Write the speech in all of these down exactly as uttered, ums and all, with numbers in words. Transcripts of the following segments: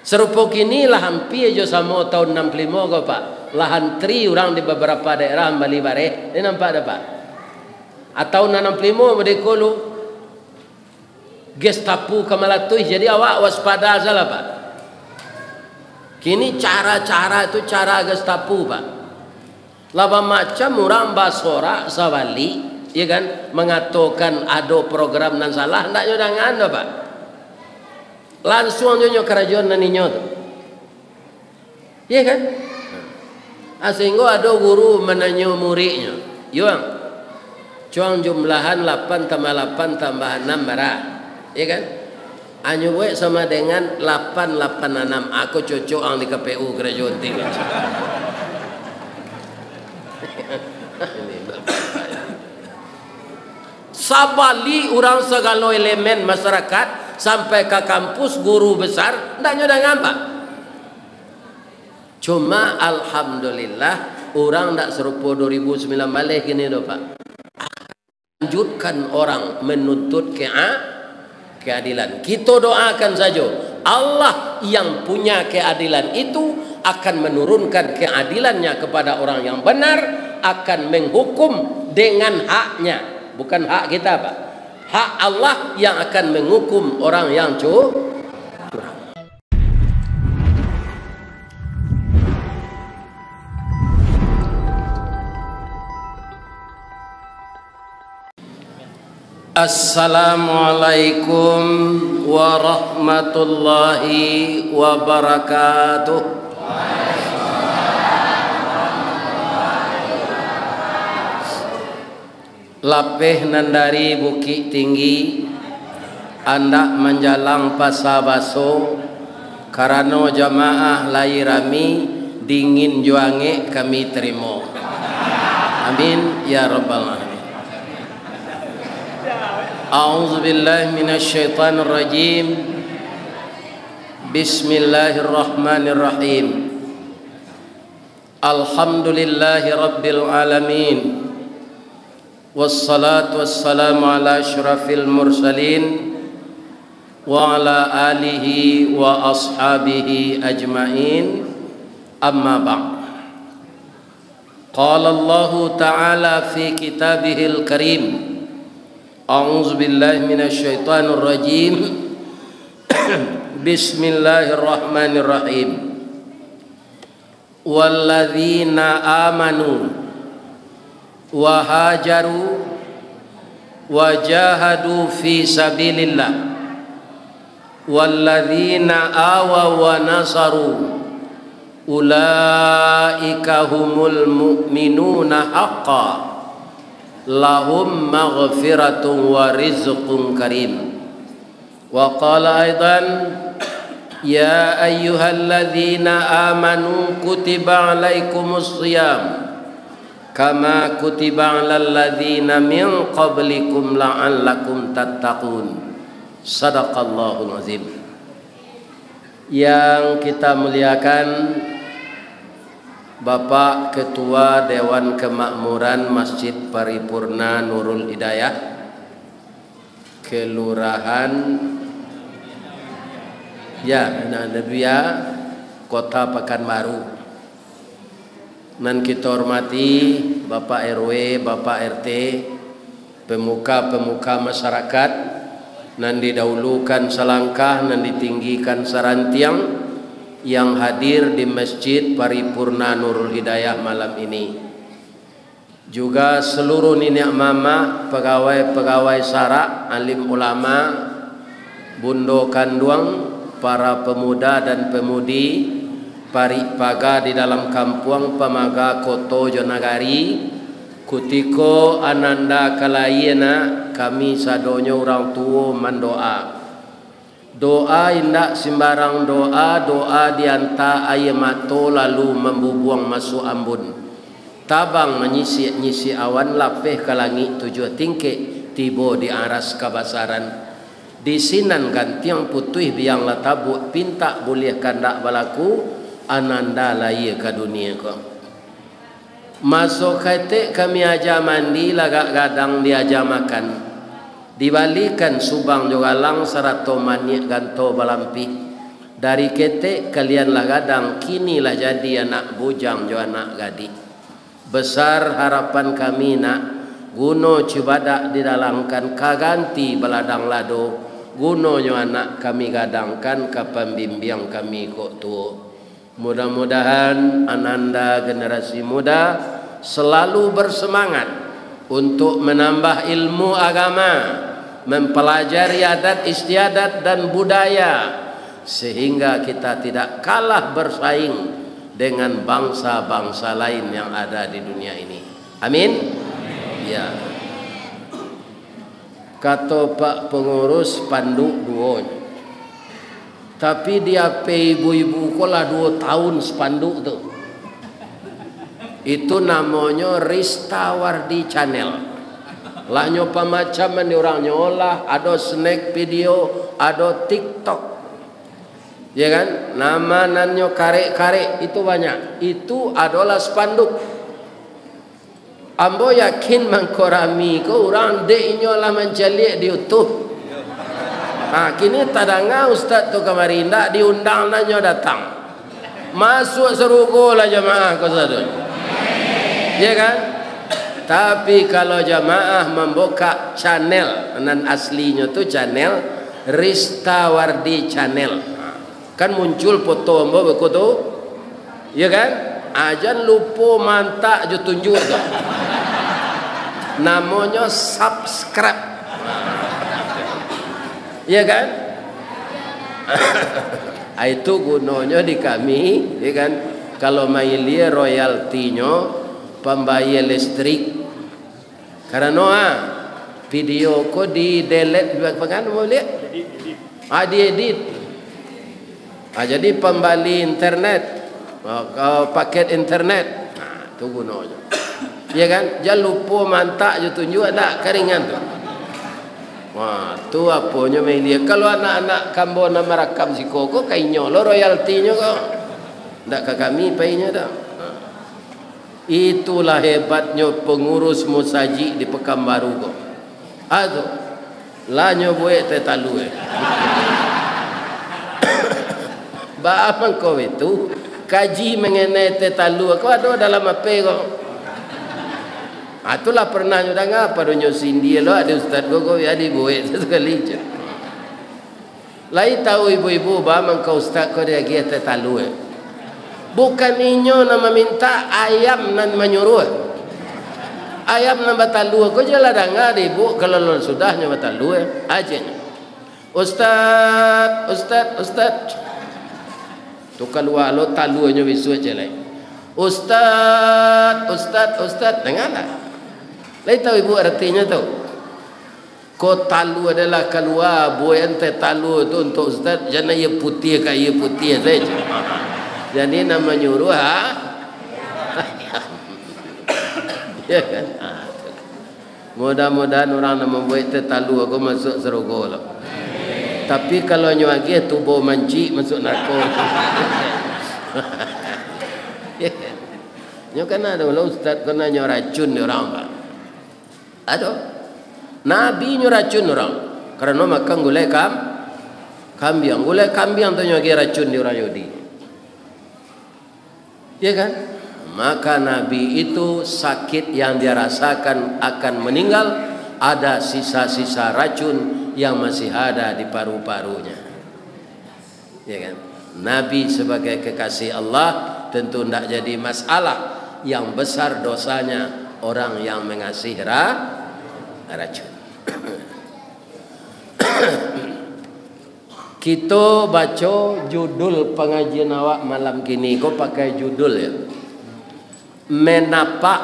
Serupa kini lahan pi jo sama tahun enam puluh lima ko Pak. Lahan tri orang di beberapa daerah Bali Bare. Ini nampak ada Pak. Atau enam puluh lima mereka lu Gestapo kamalatui, jadi awak waspada salah Pak. Kini cara-cara itu cara Gestapo Pak. Laba macam orang basora sawali, ya kan, mengatakan ada program nan salah, ndak nyodang anda Pak. Langsung nyonya kerajaan naninyo tu, ya kan? Sehingga ada guru menanyo muridnya, yuang, cuang jumlahan lapan tambah lapan tambah enam marah, ya kan? Anyo we sama dengan lapan lapan enam. Aku cocok ang di K P U kerajaan tinggi. Sabali orang segala elemen masyarakat sampai ke kampus guru besar ndak nyodang apa. Cuma alhamdulillah orang ndak serupa dua ribu sembilan balik gini doh Pak. Lanjutkan orang menuntut ke keadilan. Kita doakan saja Allah yang punya keadilan itu akan menurunkan keadilannya kepada orang yang benar, akan menghukum dengan haknya. Bukan hak kita Pak. Hak Allah yang akan menghukum orang yang curang. Assalamualaikum warahmatullahi wabarakatuh. Lapeh nandari Bukit Tinggi anda menjalang pasabaso karena jamaah lairami dingin juange kami terima. Amin ya rabbal alamin. A'udzu billahi minasy syaithanir rajim. Bismillahirrahmanirrahim. Alhamdulillahi rabbil alamin. Wassalatu wassalamu ala asyrafil mursalin wa ala alihi wa ashabihi ajmain. Amma ba'd. Qala Allah ta'ala fi kitabihil karim. A'udzu billahi minasy syaithanir rajim. Bismillahirrahmanirrahim. Walladzina amanu wa hajaru wa jahadu fi sabilillah walladzina awaw wa nasaru ulaika humul mu'minuna haqqan lahum maghfiratun wa rizqun karim. Wa qala aidan ya ayyuhalladzina amanu kutiba alaikumus shiyam kama kutiba alal ladzina min qablikum la'allakum tattaqun. Sadaqallahul azim. Yang kita muliakan Bapak Ketua Dewan Kemakmuran Masjid Paripurna Nurul Hidayah Kelurahan ya Nadabia Kota Pekanbaru. Dan kita hormati Bapak R W, Bapak R T, pemuka-pemuka masyarakat, dan didahulukan selangkah dan ditinggikan serantiang yang hadir di Masjid Paripurna Nurul Hidayah malam ini. Juga seluruh nenek mama, pegawai-pegawai sara, alim ulama, bundo kanduang, para pemuda dan pemudi, Paripaga di dalam kampung Pamaga Koto Jonagari, kutiko ananda kalayena kami sadonyo orang tua mendoa. Doa indak sembarang doa, doa dianta ayemato lalu membubuang masuk ambun. Tabang menyisi-nyisi awan lapeh ke langit tujuh tingkik tibo di aras kabasaran. Di sinan gantiang putih biang latabu pinta boleh kandak balaku ananda laya ke dunia ko. Masuk kate kami aja mandi lagak gadang diaja makan. Dibalikan subang juga lang serato maniak ganto balampi. Dari ketek kalianlah gadang, kinilah jadi anak bujang jo anak gadi. Besar harapan kami nak, guno cibadak didalangkan kaganti beladang lado, guno nyo anak kami gadangkan kapan bimbing kami kok tuo. Mudah-mudahan ananda generasi muda selalu bersemangat untuk menambah ilmu agama, mempelajari adat istiadat dan budaya, sehingga kita tidak kalah bersaing dengan bangsa-bangsa lain yang ada di dunia ini. Amin. Ya. Kata Pak Pengurus panduk dua. Tapi dia pay ibu-ibu kolah dua tahun sepanduk tu. Itu namanya Rista Wardi Channel. Lah nyopa macam ni orang nyolah, ada snack video, ada TikTok. Ya kan? Nama nanyo karek-karek itu banyak. Itu adalah spanduk. Ambo yakin mangkorami ko orang de inyo lah menceliak di YouTube. Ha, kini tadanga ustaz tu kemarin ndak diundang nanyo datang. Masuk serugo lah jamaah ko sadun. Ya kan? Tapi kalau jamaah membuka channel, nan aslinya tu channel Rista Wardi Channel. Kan muncul foto ambo begitu, ya kan? Ajan lupa mantak jo tunjuk tu. Namanya subscribe, ya kan? Itu gunanya di kami, ya kan? Kalau mailia royaltinya pembayar listrik, karena ah video ko di delete bagaimana mau lihat? Ah diedit. Ah, jadi pembali internet, oh, paket internet, nah, itu gunanya. Ya kan? Jangan lupa mantak je tunjuk ada keringan tu. Wah, tu apanya melia. Kalau anak-anak kambo nama rakam si koko kainyo lo royaltinya kok. Ndak ke kami painya dah. Nah. Itulah hebatnya pengurus musaji di Pekanbaru kok. Aduh. Lah nyo buat tetalu eh. Bapak kau itu kaji mengenai tetalu kau ada dalam apa kau? Itulah pernah nyudah ngapa donyo sindi lo ada ustaz kau kau ya dibuat sekali je. Lai tahu ibu-ibu bapak kau ustaz kau dia dia tetalu. Bukan inyo nama minta ayam nan menyuruh. Ayam nan batalu kau jelah dengar ibu kalau lo sudahnya batalu aja. Ustaz, ustaz, ustaz. Tu keluar lo talunya bisu aja lah. Ustaz, ustaz, ustaz, dengarlah. Lai tahu ibu artinya tu. Ko talu adalah keluar buat ente talu tu untuk ustaz, jangan ia putih ke ia putih saja. Jadi nama nyuruh ha. Ya kan? Mudah-mudahan orang nak membuat tetalu aku masuk serogo lah. Tapi kalau nyuagi tu bau manci masuk narko. Nyo kan ada lo ustaz kena nyo racun orang pak. Ada. Nabi nyo racun orang. Karena makan gulai kam kambing, gulai kambing tu nyuagi racun di orang Yahudi. Ya kan? Maka Nabi itu sakit yang dia rasakan akan meninggal, ada sisa-sisa racun yang masih ada di paru-parunya. Ya kan? Nabi sebagai kekasih Allah tentu tidak jadi masalah. Yang besar dosanya orang yang mengasihi racun. Kita baca judul pengajian awak malam kini. Kau pakai judul ya, menapak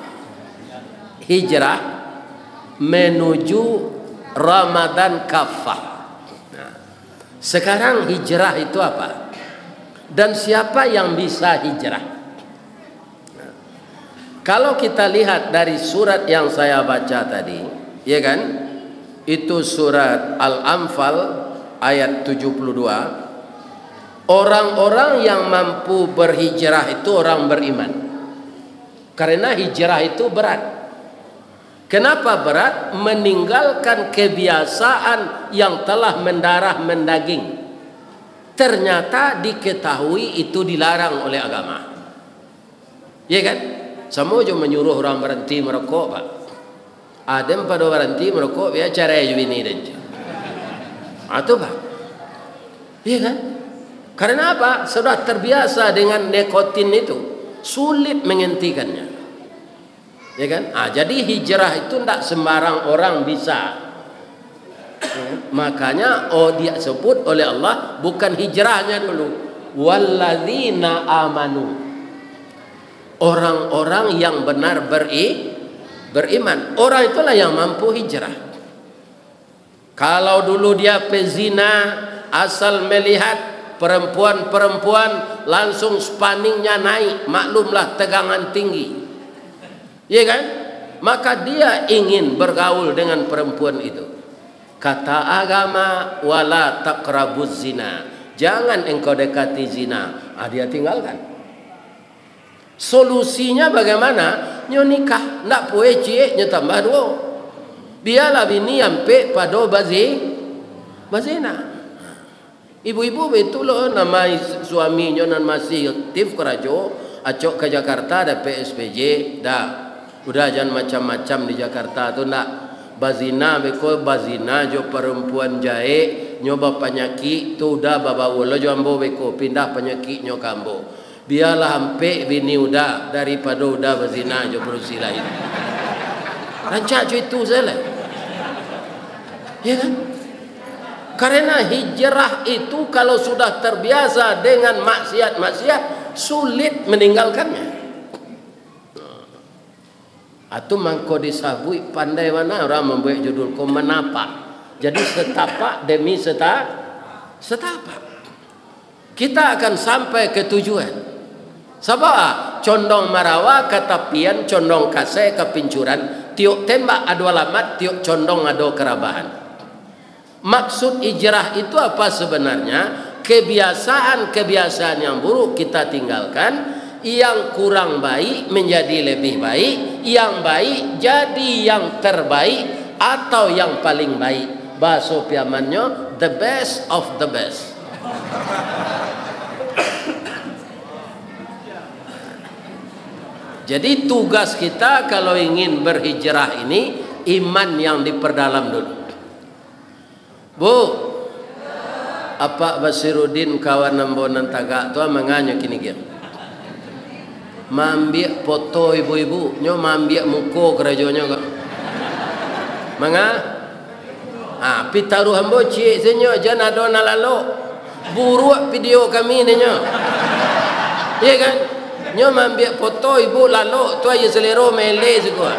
hijrah menuju Ramadan kafah. Nah, sekarang hijrah itu apa? Dan siapa yang bisa hijrah? Nah, kalau kita lihat dari surat yang saya baca tadi, ya kan? Itu surat Al-Anfal ayat tujuh puluh dua. Orang-orang yang mampu berhijrah itu orang beriman. Karena hijrah itu berat. Kenapa berat? Meninggalkan kebiasaan yang telah mendarah mendaging. ternyata diketahui itu dilarang oleh agama. Ya kan? Sama juga menyuruh orang berhenti merokok, Pak. Ada yang pada berhenti merokok, ya cara juga ini dan atau Pak. Iya kan? Karena apa? Sudah terbiasa dengan nikotin itu, sulit menghentikannya. Ya kan? Ah, jadi hijrah itu tidak sembarang orang bisa. Ya, makanya oh dia sebut oleh Allah bukan hijrahnya dulu, walladzina amanu, orang-orang yang benar beri beriman. Orang itulah yang mampu hijrah. Kalau dulu dia pezina, asal melihat perempuan-perempuan langsung spanningnya naik, maklumlah tegangan tinggi, ya kan? Maka dia ingin bergaul dengan perempuan itu. Kata agama, wala taqrabuz zina, jangan engkau dekati zina. Ah, dia tinggalkan. Solusinya bagaimana? Nyo nikah, ndak poe cie, nyo tambah dua. Biarlah bini ampe pada bazi bazina. Ibu-ibu betul loh nama suaminya nan masih aktif kerajo, acok ke Jakarta ada P S P J, dah. Udah jangan macam-macam di Jakarta tu ndak. Bazina beko bazina jo perempuan jae nyoba penyakit tu dah bawa ulo jo ambo beko pindah penyakit nyo kambo. Biarlah ampe bini udah daripada udah bazina jo berusi lain. Rancak itu saja. Ya kan? Karena hijrah itu kalau sudah terbiasa dengan maksiat-maksiat sulit meninggalkannya. Atau mangko disabui pandai mana orang membuat judul ko menapak. Jadi setapak demi seta setapak. Kita akan sampai ke tujuan. Sabah condong marawa katapian condong kase kepincuran tiuk tembak adu alamat tiuk condong adu kerabahan. Maksud hijrah itu apa sebenarnya? Kebiasaan-kebiasaan yang buruk kita tinggalkan, yang kurang baik menjadi lebih baik, yang baik jadi yang terbaik atau yang paling baik. Bahasa piamannya the best of the best. Jadi tugas kita kalau ingin berhijrah ini iman yang diperdalam dulu. Bu, apa Basiruddin kawan nambonan tagak tu menganya kini dia. Mambiak foto ibu-ibu, nyo mambiak muko kerajonya kok. Manga? Ah, pitaruh hambo cik senyo jangan ada nalalo. Buruak video kami ni nyo. Iya kan? Nyo mambiak foto ibu lalu tu aja selero mele segua.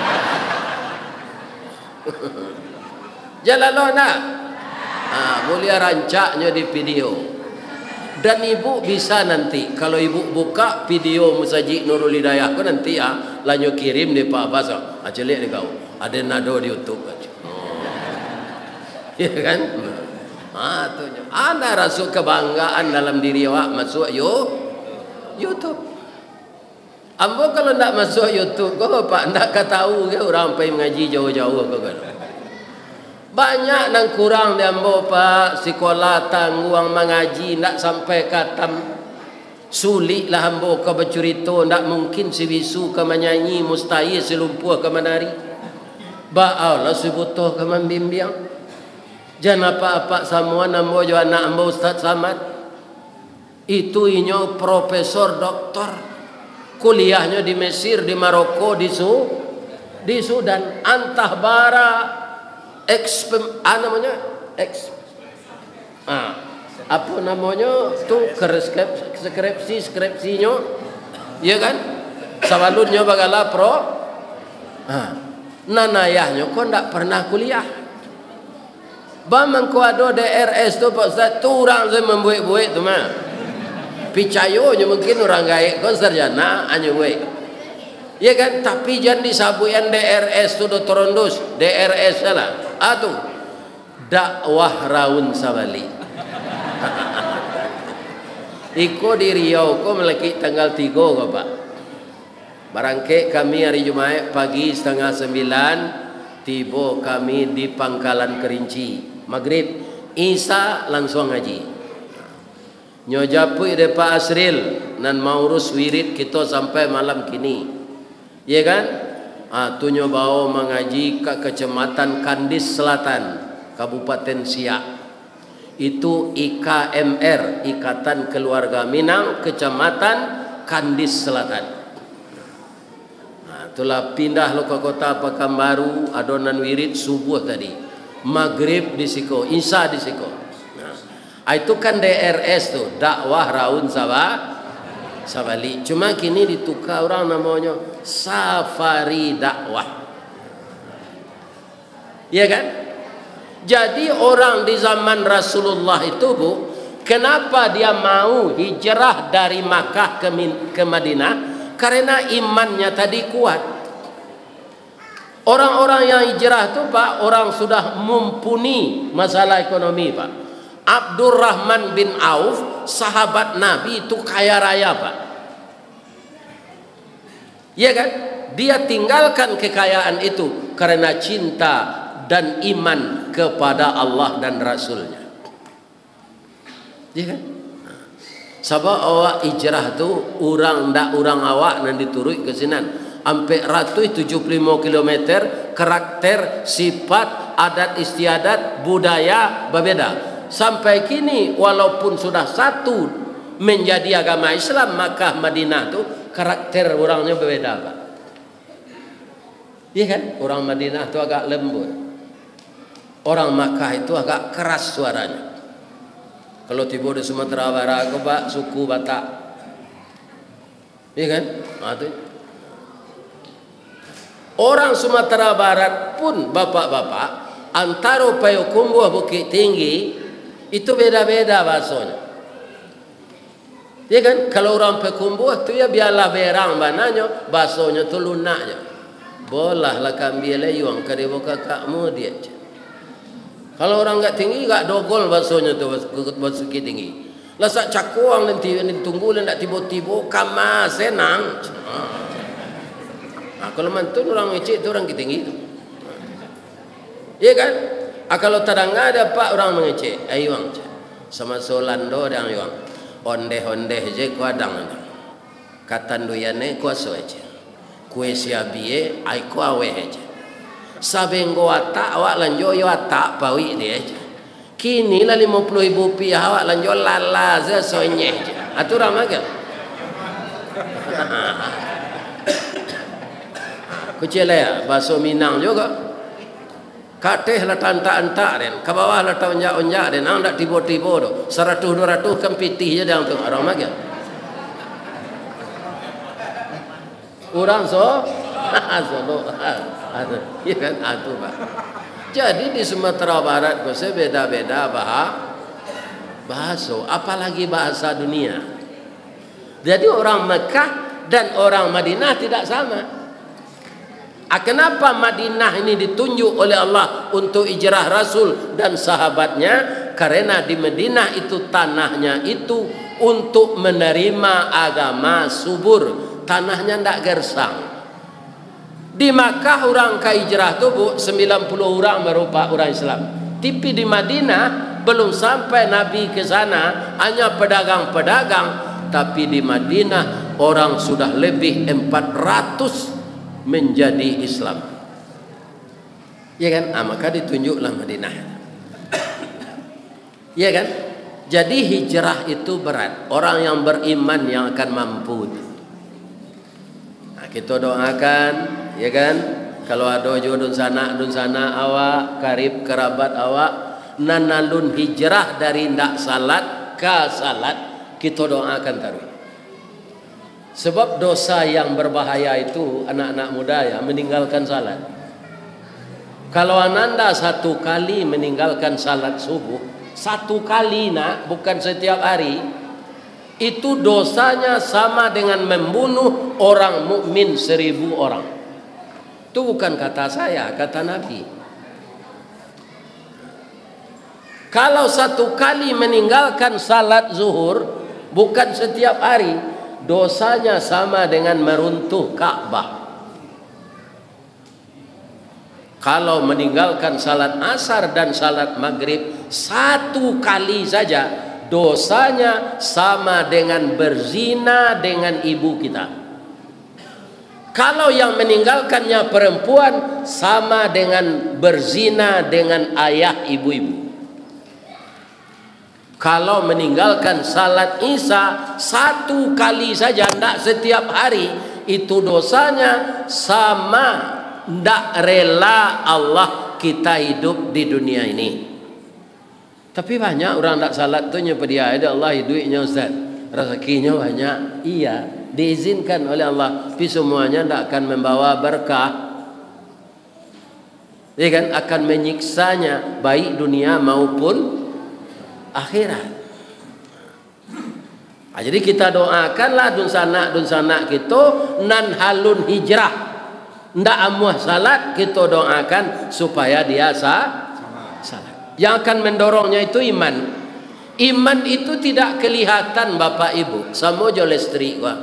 Jalan lo nak. Ah, boleh rancaknya di video. Dan ibu bisa nanti kalau ibu buka video Musajid Nurul Hidayah ko nanti ah lanyo kirim di Pak Abbas. Ah celik ni kau. Ada nado di YouTube aja. Oh. Ya kan? Ah tu nya. Ada rasa kebanggaan dalam diri awak masuk yo YouTube. Ambo kalau ndak masuk YouTube kau Pak ndak katahu ke orang pai mengaji jauh-jauh kau kan. Banyak nang kurang dia ambo Pak sekolah tangguang mengaji ndak sampai katam. Sulit lah ambo ke bercerita ndak mungkin si bisu ke menyanyi mustahil selumpuh ke menari. Ba Allah sebutuh ke membimbing. Jangan apa-apa semua ambo jo anak ambo Ustaz Samad. Itu inyo profesor doktor. Kuliahnya di Mesir, di Maroko, di Su, di Sudan, antah bara, eks, ah namanya, eks, ah, apa namanya, tu skripsi, skripsi, skripsinya, ya kan? Sawalunnya bagala pro, ah, nanayahnya kok ndak pernah kuliah. Bamang ko ado D R S tu Pak Ustaz, tu orang saya membuat-buat tu mah. Picayonya mungkin orang gaik kon sarjana anyu we. Ya kan, tapi jangan disabuian D R S tu do torondus, D R S salah. Atuh dakwah raun sabali. Iko di Riau ko meleki tanggal tiga ko Pak. Barangke kami hari Jumat pagi setengah sembilan tiba kami di Pangkalan Kerinci. Maghrib Isa langsung ngaji. nyojapui de Pak Asril nan maurus wirid kita sampai malam kini. Ya kan? Ah tu nyobao mengaji ke Kecamatan Kandis Selatan, Kabupaten Siak. Itu I K M R, Ikatan Keluarga Minang, Kecamatan Kandis Selatan. Nah, itulah pindah lo ke kota Pekanbaru, adonan wirid subuh tadi. Maghrib di Siko, Isya di Siko. Itu kan D R S tuh, dakwah Raun Sabah Sabali. Cuma kini ditukar orang namanya Safari Dakwah. Iya kan? Jadi orang di zaman Rasulullah itu Bu, kenapa dia mau hijrah dari Makkah ke, ke Madinah? Karena imannya tadi kuat. Orang-orang yang hijrah itu Pak, orang sudah mumpuni masalah ekonomi Pak. Abdurrahman bin Auf, sahabat Nabi itu kaya raya Pak. Iya kan? Dia tinggalkan kekayaan itu karena cinta dan iman kepada Allah dan Rasulnya. Iya kan? Sebab awak hijrah tu orang ndak orang awak nan diturut ke sinan sampai seratus tujuh puluh lima kilometer, karakter, sifat, adat istiadat, budaya berbeda. Sampai kini walaupun sudah satu menjadi agama Islam, Makkah Madinah tu karakter orangnya berbeda Pak. Iya kan? Orang Madinah tu agak lembut. Orang Makkah itu agak keras suaranya. Kalau tiba di Sumatera Barat ke Pak, suku Batak. Iya kan? Nah, tu. Orang Sumatera Barat pun bapak-bapak antara Payakumbuh Bukit Tinggi itu beda-beda bahasanya. Ya kan? Kalau orang Payakumbuh tu ya biarlah berang bananya, bahasanya tu lunaknya. Bolah lah kambil layuang kade boka kakmu dia. Kalau orang enggak tinggi enggak dogol bahasanya tu bahasa tinggi. Lah sak cakuang nanti tunggu ndak tiba-tiba kama senang. Nah, kalau mantun orang ngecek tu orang tinggi tu. Iya kan? Ah, kalau tadang ada Pak orang mengecek, ayuang sama solando dan ayuang, onde-onde je ku adang, katan doyane ku aso aja, kue siabie, ay ku awe aja, sabenggo atak awak lanjo yo atak pawi dia aja, kini lah lima puluh ribu rupiah awak lanjo lala ze sonye aja, aturan maga, kucela ya, baso Minang juga. Kateh lah tanta-anta den, ke bawah lah onjak-onjak den, ang dak tiba-tiba do, seratus dua ratus kan pitih je dang tu orang maga. Orang so, so ada, ya kan atu Pak. Jadi di Sumatera Barat bahasa beda-beda bahasa, bahasa, apalagi bahasa dunia. Jadi orang Mekah dan orang Madinah tidak sama. Ah, kenapa Madinah ini ditunjuk oleh Allah untuk hijrah Rasul dan sahabatnya? Karena di Madinah itu tanahnya itu untuk menerima agama subur, tanahnya ndak gersang. Di Makkah orang ke hijrah tu Bu, sembilan puluh orang merupakan orang Islam. Tapi di Madinah belum sampai Nabi ke sana, hanya pedagang-pedagang. Tapi di Madinah orang sudah lebih empat ratus menjadi Islam. Ya kan? Ah, maka ditunjuklah Madinah. Ya kan? Jadi hijrah itu berat. Orang yang beriman yang akan mampu. Nah, kita doakan, ya kan? Kalau ada jodoh sana, dun sana awak, karib kerabat awak, nanalun hijrah dari ndak salat ke salat, kita doakan taruh. Sebab dosa yang berbahaya itu anak-anak muda ya meninggalkan salat. Kalau ananda satu kali meninggalkan salat subuh, satu kali nak, bukan setiap hari, itu dosanya sama dengan membunuh orang mukmin seribu orang. Itu bukan kata saya, kata Nabi. Kalau satu kali meninggalkan salat zuhur, bukan setiap hari, dosanya sama dengan meruntuh Ka'bah. Kalau meninggalkan salat asar dan salat maghrib satu kali saja, dosanya sama dengan berzina dengan ibu kita. Kalau yang meninggalkannya perempuan, sama dengan berzina dengan ayah ibu-ibu. Kalau meninggalkan salat isya satu kali saja, tidak setiap hari, itu dosanya sama, tidak rela Allah kita hidup di dunia ini. Tapi banyak orang tak salat tu nyapa dia ada Allah duitnya Ustaz, rezekinya banyak, iya diizinkan oleh Allah, tapi semuanya tidak akan membawa berkah, ya kan, akan menyiksanya baik dunia maupun akhirat. Nah, jadi kita doakanlah dun sanak dun sanak kita nan halun hijrah, ndak amuh salat, kita doakan supaya dia sah salat. Yang akan mendorongnya itu iman. Iman itu tidak kelihatan Bapak Ibu. Sama jo listrik gua.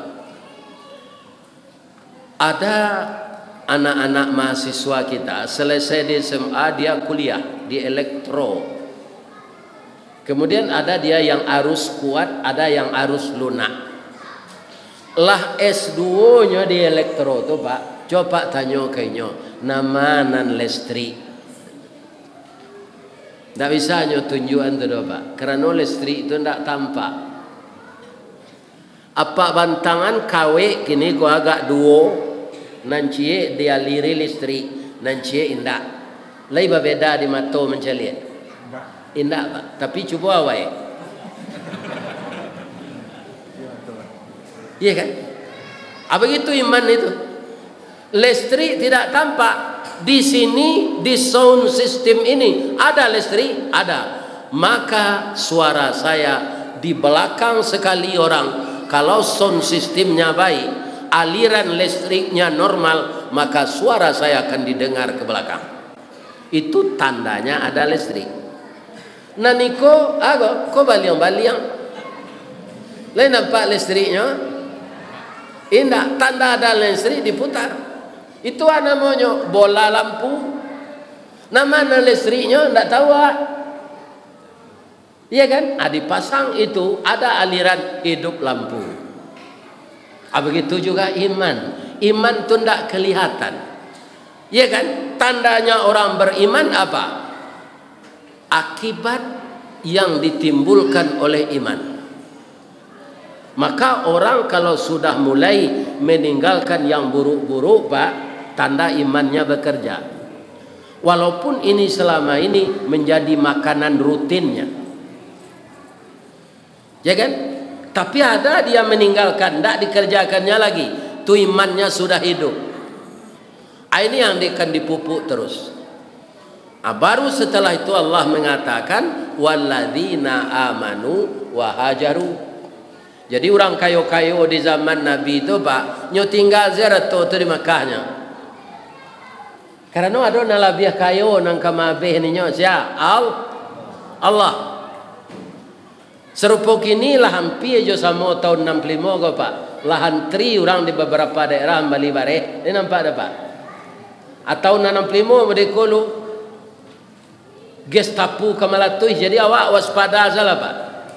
Ada anak-anak mahasiswa kita selesai di S M A dia kuliah di elektro. Kemudian ada dia yang arus kuat, ada yang arus lunak. Lah S dua nya di elektro tuh Pak, coba tanya kayaknya nama nan listrik. Tak bisa nyo tunjukan tu doa Pak, kerana listrik itu ndak tampak. Apa bantangan kawe kini ko agak duo, nan cie dia liri listrik, nan cie indak. Lai berbeda di mata menceliat. Indak Pak, tapi cuba awai. Iya kan? Apa gitu iman itu? Listrik tidak tampak. Di sini di sound system ini ada listrik, ada. Maka suara saya di belakang sekali orang, kalau sound systemnya baik, aliran listriknya normal, maka suara saya akan didengar ke belakang. Itu tandanya ada listrik. Naniko, ago, ko baliang-baliang. Lain nampak listriknya? Indah, tanda ada listrik diputar. Itu namanya bola lampu. Nama listriknya tidak tahu. Iya kan? Ah, dipasang itu ada aliran hidup lampu. Ah, begitu juga iman. Iman itu tidak kelihatan. Iya kan? Tandanya orang beriman apa? Akibat yang ditimbulkan oleh iman. Maka orang kalau sudah mulai meninggalkan yang buruk-buruk Pak, tanda imannya bekerja. Walaupun ini selama ini menjadi makanan rutinnya, ya kan? Tapi ada dia meninggalkan, tidak dikerjakannya lagi, tu imannya sudah hidup. Ini yang akan dipupuk terus. Nah, baru setelah itu Allah mengatakan walladzina amanu wa hajaru. Jadi orang kayo-kayo di zaman Nabi itu Pak, nyo tinggal ziarah tu di Makkahnya. Karena ada nalabiah kayo nang kamabeh ni nyo sia al Allah. Serupa kini lah hampir jo sama tahun enam puluh lima ko Pak. Lahan tri orang di beberapa daerah Bali Bare. Ini nampak ada Pak. Atau enam puluh lima medekolu Gestapo Kamalatuh, jadi awak waspada salah Pak.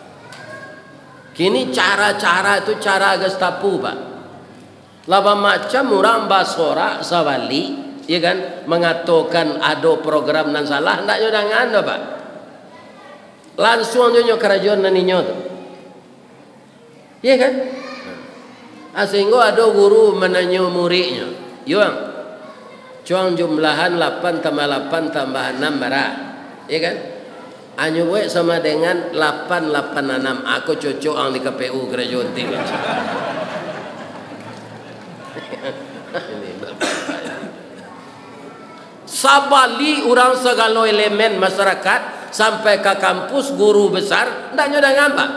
Kini cara-cara itu cara Gestapo Pak. Laba macam orang basora sawali, ya kan, mengatakan ada program nan salah, ndak nyo dangan Pak. Langsung nyo kerajaan nan inyo tu. Ya kan? Sehingga ada guru menanyo muridnya. Yuang. Cuang jumlahan lapan tambah lapan tambah enam berapa? Ya kan? Anyu we sama dengan lapan lapan enam. Aku cocok ang di K P U kerajaan tinggi. Sabali orang segala elemen masyarakat sampai ke kampus guru besar ndak nyoda ngapa.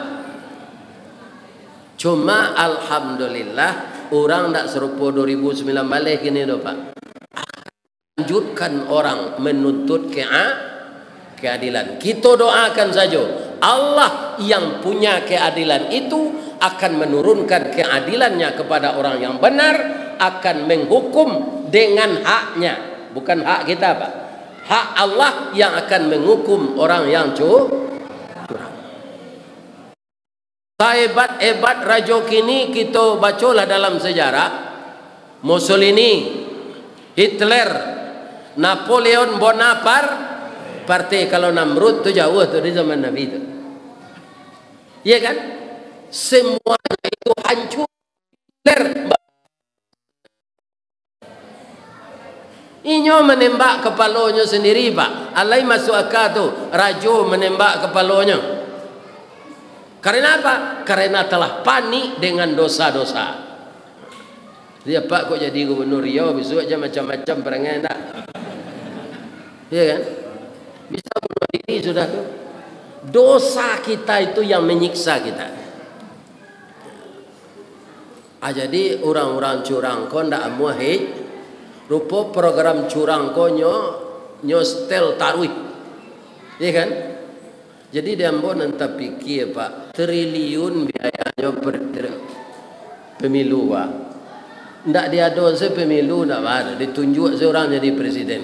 Cuma alhamdulillah orang ndak serupa dua ribu sembilan balik gini doh Pak. Lanjutkan orang menuntut kea keadilan. Kita doakan saja Allah yang punya keadilan itu akan menurunkan keadilannya kepada orang yang benar, akan menghukum dengan haknya, bukan hak kita Pak. Hak Allah yang akan menghukum orang yang curang. Hebat-hebat raja kini kita bacalah dalam sejarah. Mussolini, Hitler, Napoleon Bonaparte, kalau Namrud tu jauh tu di zaman Nabi tu. Iya kan? Semuanya itu hancur. Hitler inyo menembak kepalanya sendiri, Pak. Alai masuk akal tu, raja menembak kepalanya. Karena apa? Karena telah panik dengan dosa-dosa. Dia, Pak, kok jadi gubernur Riau, besok aja macam-macam perangai tak? Iya kan? Bisa bunuh diri sudah tu. Dosa kita itu yang menyiksa kita. Ah, jadi orang-orang curang kau ndak amuah hej. Rupa program curang kau nyo nyo stel taruh. Iya kan? Jadi dia mbon entah pikir, Pak, triliun biayanya per pemilu, Pak. Ndak dia dosa pemilu ndak ada, ditunjuk seorang jadi presiden.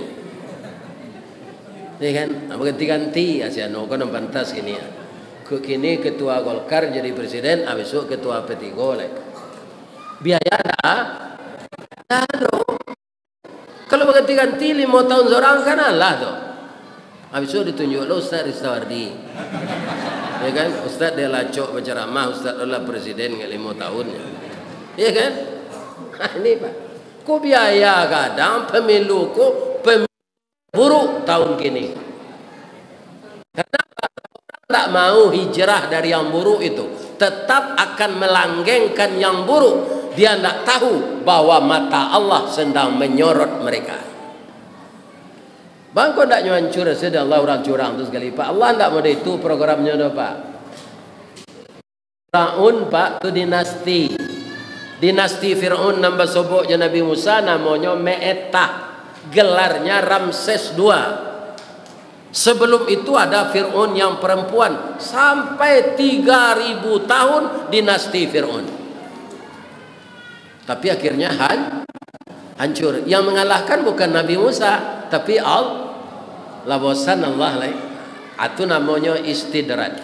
Ya kan? Apa ganti-ganti asiano kan pantas ini ya. Ke kini ketua Golkar jadi presiden, besok ketua P tiga lek. Biaya dah. Dah do. Kalau ganti-ganti lima tahun seorang kan Allah tuh. Habis itu ditunjuk lo Ustaz Ristawardi. Ya kan? Ustaz dia lacok berceramah, Ustaz adalah presiden ke lima tahunnya. Ya kan? Nah, ini Pak. Kok biaya kadang pemilu kok pemilu buruk tahun kini. Kenapa? Orang tak mau hijrah dari yang buruk itu. Tetap akan melanggengkan yang buruk. Dia tidak tahu bahwa mata Allah sedang menyorot mereka. Bang, kau tak nyancur sedang Allah orang curang tu sekali, Pak. Allah tak mau itu programnya dah, Pak. Fir'aun, Pak, tu dinasti. Dinasti Fir'aun nambah sobok je Nabi Musa namanya Me'etah. Gelarnya Ramses kedua. Sebelum itu ada Fir'aun yang perempuan. Sampai tiga ribu tahun dinasti Fir'aun. Tapi akhirnya han, hancur. Yang mengalahkan bukan Nabi Musa, tapi Allah. Lawasan Allah lain. Itu namanya istidrat.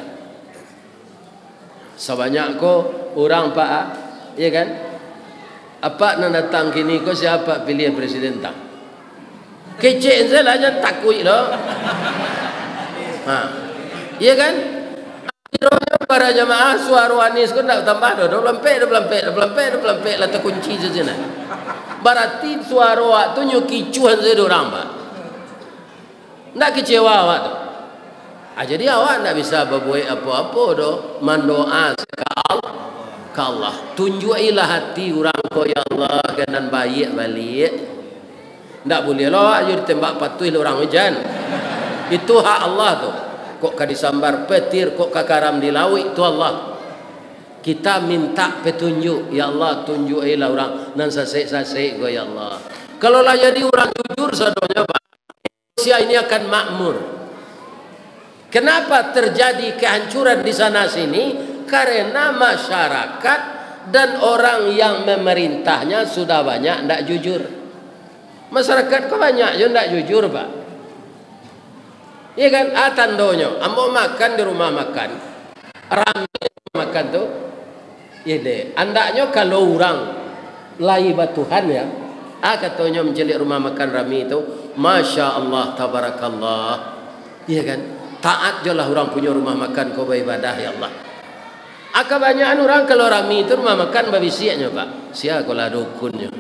Sebanyak ko orang, Pak, ya kan? Apa nak datang kini ko siapa pilih presiden tak? Kecek saja jangan takut loh. Ha. Iya kan? Akhirnya para jamaah suara Anis ko nak tambah dah dua puluh empat, dua puluh empat, dua puluh empat, dua puluh empat lah terkunci saja. Berarti suara tu nyukicuan saja orang, Pak. Tak kecewa awak tu. Ah, jadi awak tak bisa berbuat apa-apa doh. Mendoa ke Allah. Ke Allah. Tunjukilah hati orang ko ya Allah kanan baik balik. Tak boleh lah awak jadi tembak patuh orang hujan. Itu hak Allah tu. Kok ka disambar petir, kok ka karam di laut, itu Allah. Kita minta petunjuk, ya Allah tunjukilah orang nan sasek-sasek go ya Allah. Kalau lah jadi orang jujur sadonya, Pak, Indonesia ini akan makmur. Kenapa terjadi kehancuran di sana sini? Karena masyarakat dan orang yang memerintahnya sudah banyak tidak jujur. Masyarakat kok banyak yang tidak jujur, Pak. Iya kan? Ah, tandanya, ambo makan di rumah makan, ramai makan tu, ya deh. Andaknya kalau orang lai batuhan ya, ah katanya mencelik rumah makan ramai itu, masya Allah, tabarakallah, iya kan? Taat je lah orang punya rumah makan kau beribadah ya Allah. Ah kebanyakan orang kalau ramai itu rumah makan babi siaknya, Pak, siak kalau dukunnya.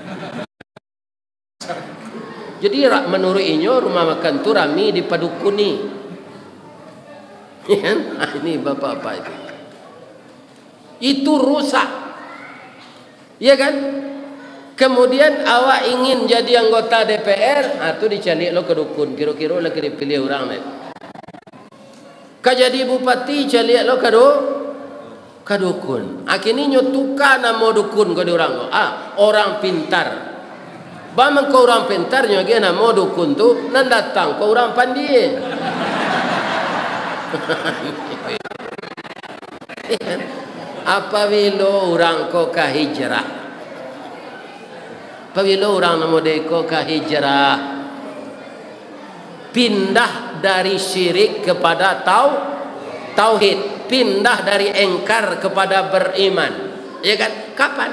Jadi menurut inyo rumah makan tu rami dipadukuni. Nah, ini bapak apa itu? Itu rusak. Ya kan? Kemudian awak ingin jadi anggota D P R, ah tu dicari lo ke dukun, kira-kira lo ke dipilih orang ni. Ka jadi bupati cari lo ke do ke dukun. Akhirnya nyotuka nama dukun ke orang. Ah, orang pintar. Bagaimana kau orang pintarnya gana mau dukun tu nan datang kau orang pandai. Apabila orang kau ka hijrah, apabila orang nama deko ka hijrah, pindah dari syirik kepada tau tauhid, pindah dari engkar kepada beriman. Ya kan? Kapan?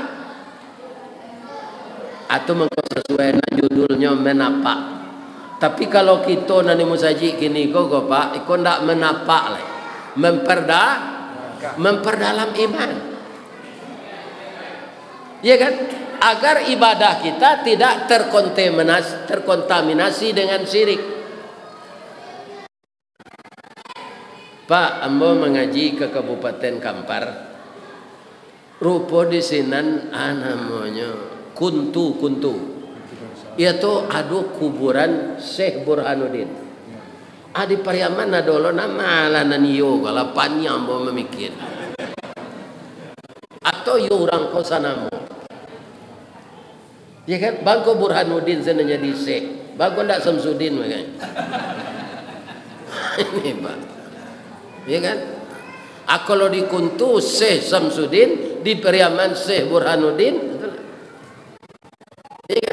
Atau mengko sesuai dengan judulnya menapak. Tapi kalau kita nani musaji kini kok Pak, iko ndak menapak lah. Memperda memperdalam iman. Ya kan? Agar ibadah kita tidak terkontaminasi terkontaminasi dengan syirik. Pak, ambo mengaji ke Kabupaten Kampar. Rupo di sinan namanya Kuntu Kuntu. Itu ada kuburan Syekh Burhanuddin. Adi Pariaman nadolo nama lanan yo kalau panjang ambo memikir. Atau yo orang kosanamu. Ya kan? Bangko Burhanuddin senanya di Syekh. Bangko ndak Samsudin kan. Ini Pak. Ya kan? Ah, kalau di Kuntu Syekh Samsudin, di Periaman Syekh Burhanuddin, ya kan?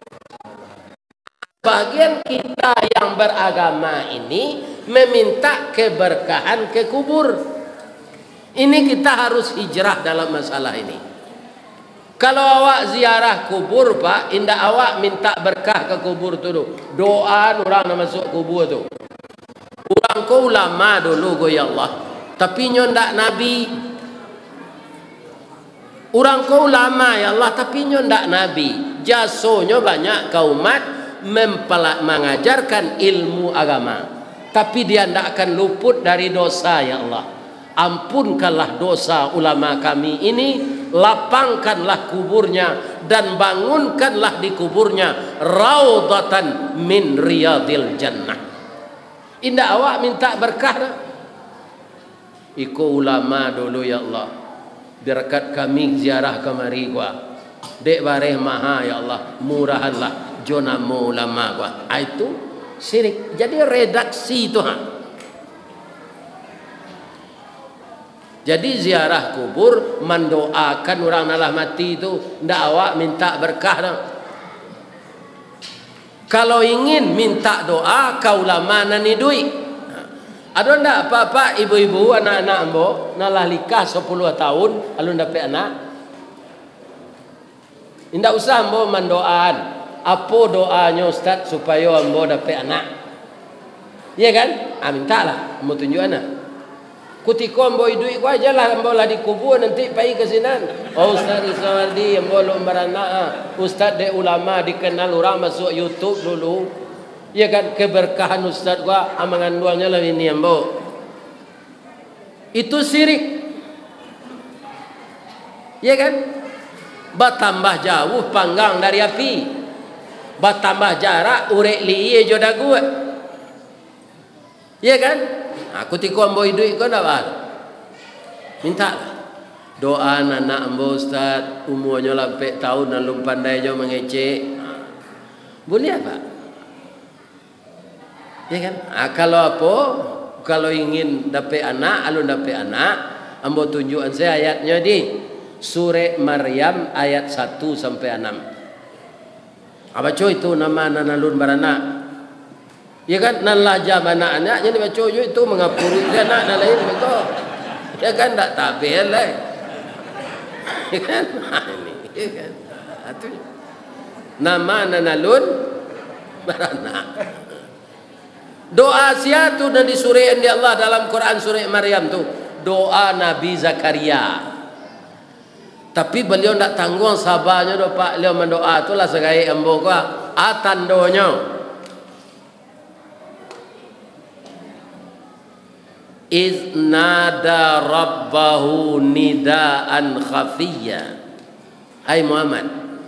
Bagian kita yang beragama ini meminta keberkahan ke kubur. Ini kita harus hijrah dalam masalah ini. Kalau awak ziarah kubur Pak, indah awak minta berkah ke kubur tu dulu. Doa orang nak masuk kubur tu. Orang ko ulama dulu go ya Allah. Tapi nyo ndak nabi. Orang ko ulama ya Allah, tapi nyo ndak nabi. Jasonyo banyak kaumat mempelak mengajarkan ilmu agama. Tapi dia ndak akan luput dari dosa ya Allah. Ampunkanlah dosa ulama kami ini, lapangkanlah kuburnya dan bangunkanlah di kuburnya raudhatan min riyadil jannah. Indah awak minta berkah dah. Iko ulama dulu ya Allah. Berkat kami ziarah kemari gua. Dek bareh maha ya Allah, murahanlah jonamu ulama gua. Itu syirik. Jadi redaksi itu ha. Jadi ziarah kubur mendoakan orang nalah mati itu ndak awak minta berkah dah. Kalau ingin minta doa kau ulama nani duit. Ada ndak apa-apa ibu-ibu anak-anak ambo nalah nikah sepuluh tahun alun dapat anak. Indak usah ambo mendoaan. Apa doanya Ustaz supaya ambo dapat anak? Ya kan? Ah mintalah ambo tunjuk anak. Kutiko ambo duit ku aja lah ambo lah dikubur nanti pai ke sinan. Oh Ustaz Isawardi ambo lo beranak. Ustaz de ulama dikenal orang masuk YouTube dulu. Ya kan keberkahan Ustaz gua amangan duanya lah ini ambo. Itu syirik. Ya kan? Bertambah jauh panggang dari api. Bertambah jarak urek liye joda gua. Ya kan? Aku tiku ambo duit kau dah bar. Minta doa anak ambo Ustaz umurnya sampai tahun lalu pandai jo mengecek. Boleh apa? Ya kan? Ah, kalau apa? Kalau ingin dapat anak, alun dapat anak, ambo tunjukkan saya ayatnya di Surah Maryam ayat satu sampai enam. Apa coy itu nama anak alun beranak? Ya kan nalah jam anak-anak jadi baca itu mengapuri dia anak dan lain begitu. Ya kan tak tabel lah. Ya kan ini ya kan. Itu nama nanalun beranak. Doa sia tu dah disurian di Allah dalam Quran surah Maryam tu. Doa Nabi Zakaria. Tapi beliau tak tanggung sabarnya do Pak beliau mendoa tu lah segai ambo gua atandonyo. Iz nada rabbahu nidaan khafiyya. Hai Muhammad,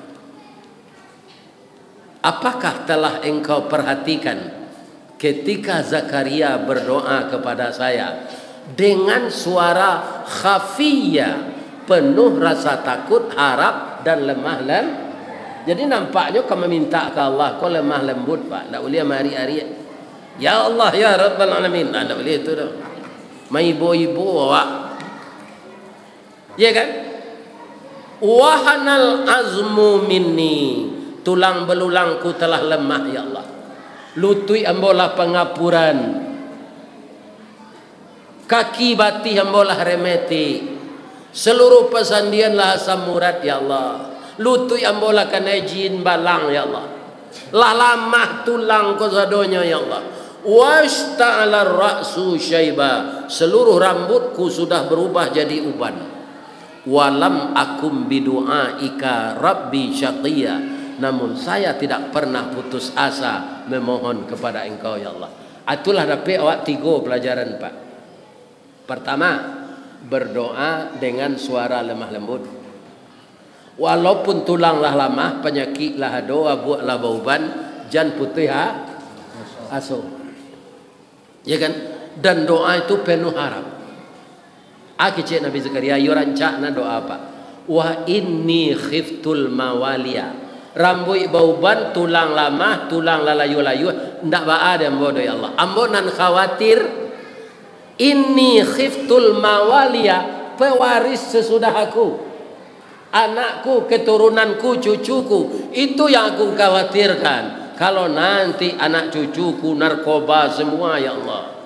apakah telah engkau perhatikan ketika Zakaria berdoa kepada saya dengan suara khafiyya, penuh rasa takut, harap dan lemah lem. Jadi nampaknya kau meminta ke Allah kau lemah lembut Pak. Tak boleh hari-hari ya Allah ya Rabbal Alamin. Tak boleh itu dah. Mai ibu-ibu awak. Ya kan? Wahanal azmu minni. Tulang belulangku telah lemah ya Allah. Lutui ambolah pengapuran. kaki bati hambolah remeti, seluruh pesandian lah asam murad ya Allah, lutut ambolah kena jin balang ya Allah, lalamah tulang ko sadonya ya Allah, wasta'ala ra'su syaiba, seluruh rambutku sudah berubah jadi uban, walam akum bidu'aika rabbi syaqiyya, namun saya tidak pernah putus asa memohon kepada engkau ya Allah. Itulah dapat awak tiga pelajaran Pak. Pertama, berdoa dengan suara lemah lembut. Walaupun tulanglah lemah, penyakitlah doa buatlah bauban, jan putih ha aso. Ya kan? Dan doa itu penuh harap. Aki cik Nabi Zakaria yo rancakna doa apa? Wa inni khiftul mawaliya. Rambut bauban, tulang lemah, tulang lalayu-layu, ndak ba ada bodoh ya Allah. Ambo nan khawatir inni khiftul mawaliya, pewaris sesudah aku, anakku, keturunanku, cucuku, itu yang aku khawatirkan. Kalau nanti anak cucuku narkoba semua ya Allah.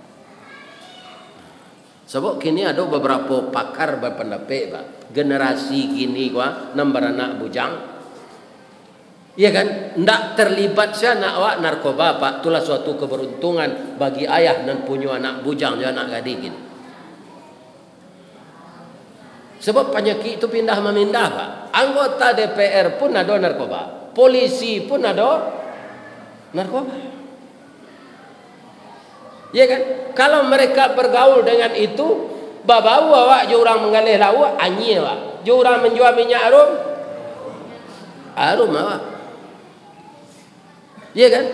Sebab kini ada beberapa pakar berpendapat Pak, generasi kini gua nomor anak bujang, ya kan, ndak terlibat saya nak awak narkoba Pak, itulah suatu keberuntungan bagi ayah dan punya anak bujang dan anak gading. Sebab penyakit itu pindah memindah Pak. Anggota D P R pun ada narkoba, polisi pun ada narkoba. Ya kan? Kalau mereka bergaul dengan itu, babau awak jurang mengalih lawa anyi awak. Jurang menjual minyak harum, harum awak. Ya kan?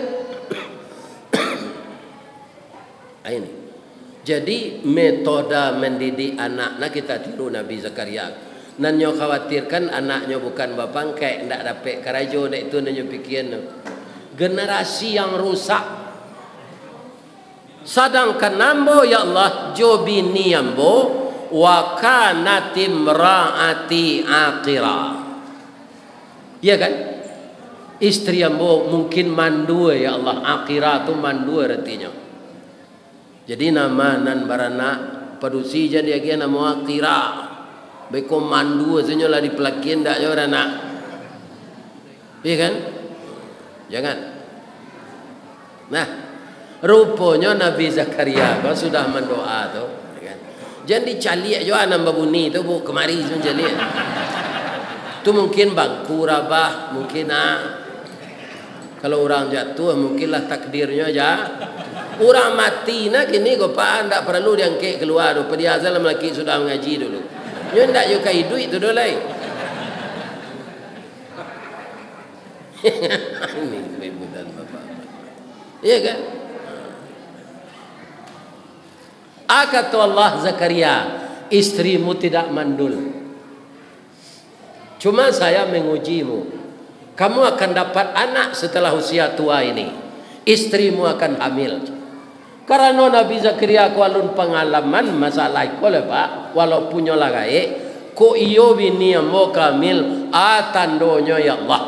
Ini. Jadi metode mendidik anak nak kita tiru Nabi Zakaria. Nan nyo khawatirkan anaknya bukan bapang kayak ndak dapat karajo dak itu nanyo pikiran. Generasi yang rusak. Sedangkan nambo ya Allah jobini ambo wa kanatim raati aqira. Ya kan? Istri ambo mungkin mandua ya Allah, aqira tu mandua artinya. Jadi nama nan barana padusi jadi dia nama aqira. Beko mandua senyo lah di pelakian dak yo anak. Ya kan? Jangan. Nah, rupanya Nabi Zakaria kau sudah mendoa tu, kan? Jangan dicaliak jo anak babuni tu bu kemari sun caliak. Tu mungkin bangku rabah, mungkin ah. Kalau orang jatuh mungkinlah takdirnya aja. Orang mati nak kini kau pak anda perlu diangkat keluar tu. Perdiasal lelaki sudah mengaji dulu. Nyo ndak yo kai duit tu dolai. Ini ibu dan bapak. Iya kan? Kata Allah Zakaria, istrimu tidak mandul. Cuma saya mengujimu. Kamu akan dapat anak setelah usia tua ini. Istrimu akan hamil. Karena Nabi Zakaria ku alun pengalaman masalah ko le Pak, walaupun nyola gae, ko iyo bini ambo kamil atandonyo ya Allah.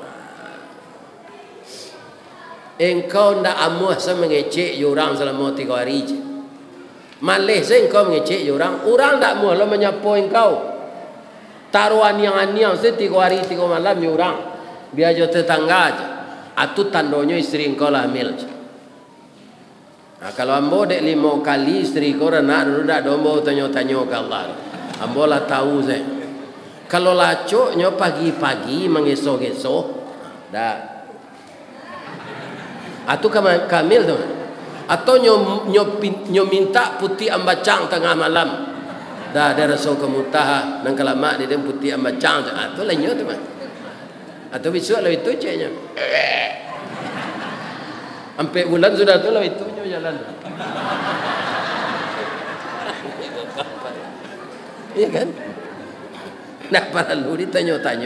Engkau ndak amuh sama mengecek orang selama tiga hari je. Malih saya engkau mengecek orang, orang tak mau lah menyapu engkau. Taruhan yang aniang saya tiga hari tiga malam ni orang. Biar je tetangga aja. Atu tandonya istri engkau lah hamil. Nah, kalau ambo dek lima kali istri kau nak dulu dak dombo tanyo-tanyo ke Allah. Ambo lah tahu saya. Kalau lacoknya pagi-pagi mengesok-esok, dak. Atu kamil tu. Atau nyo, nyo, nyo minta putih ambacang tengah malam. Dah ada rasa kemutah nang kelama dia putih ambacang. Atau lainnya tu mah. Atau besok lah itu ceknya. Sampai bulan sudah tu lah itu jalan. Iya kan? Nak perlu ditanya-tanya.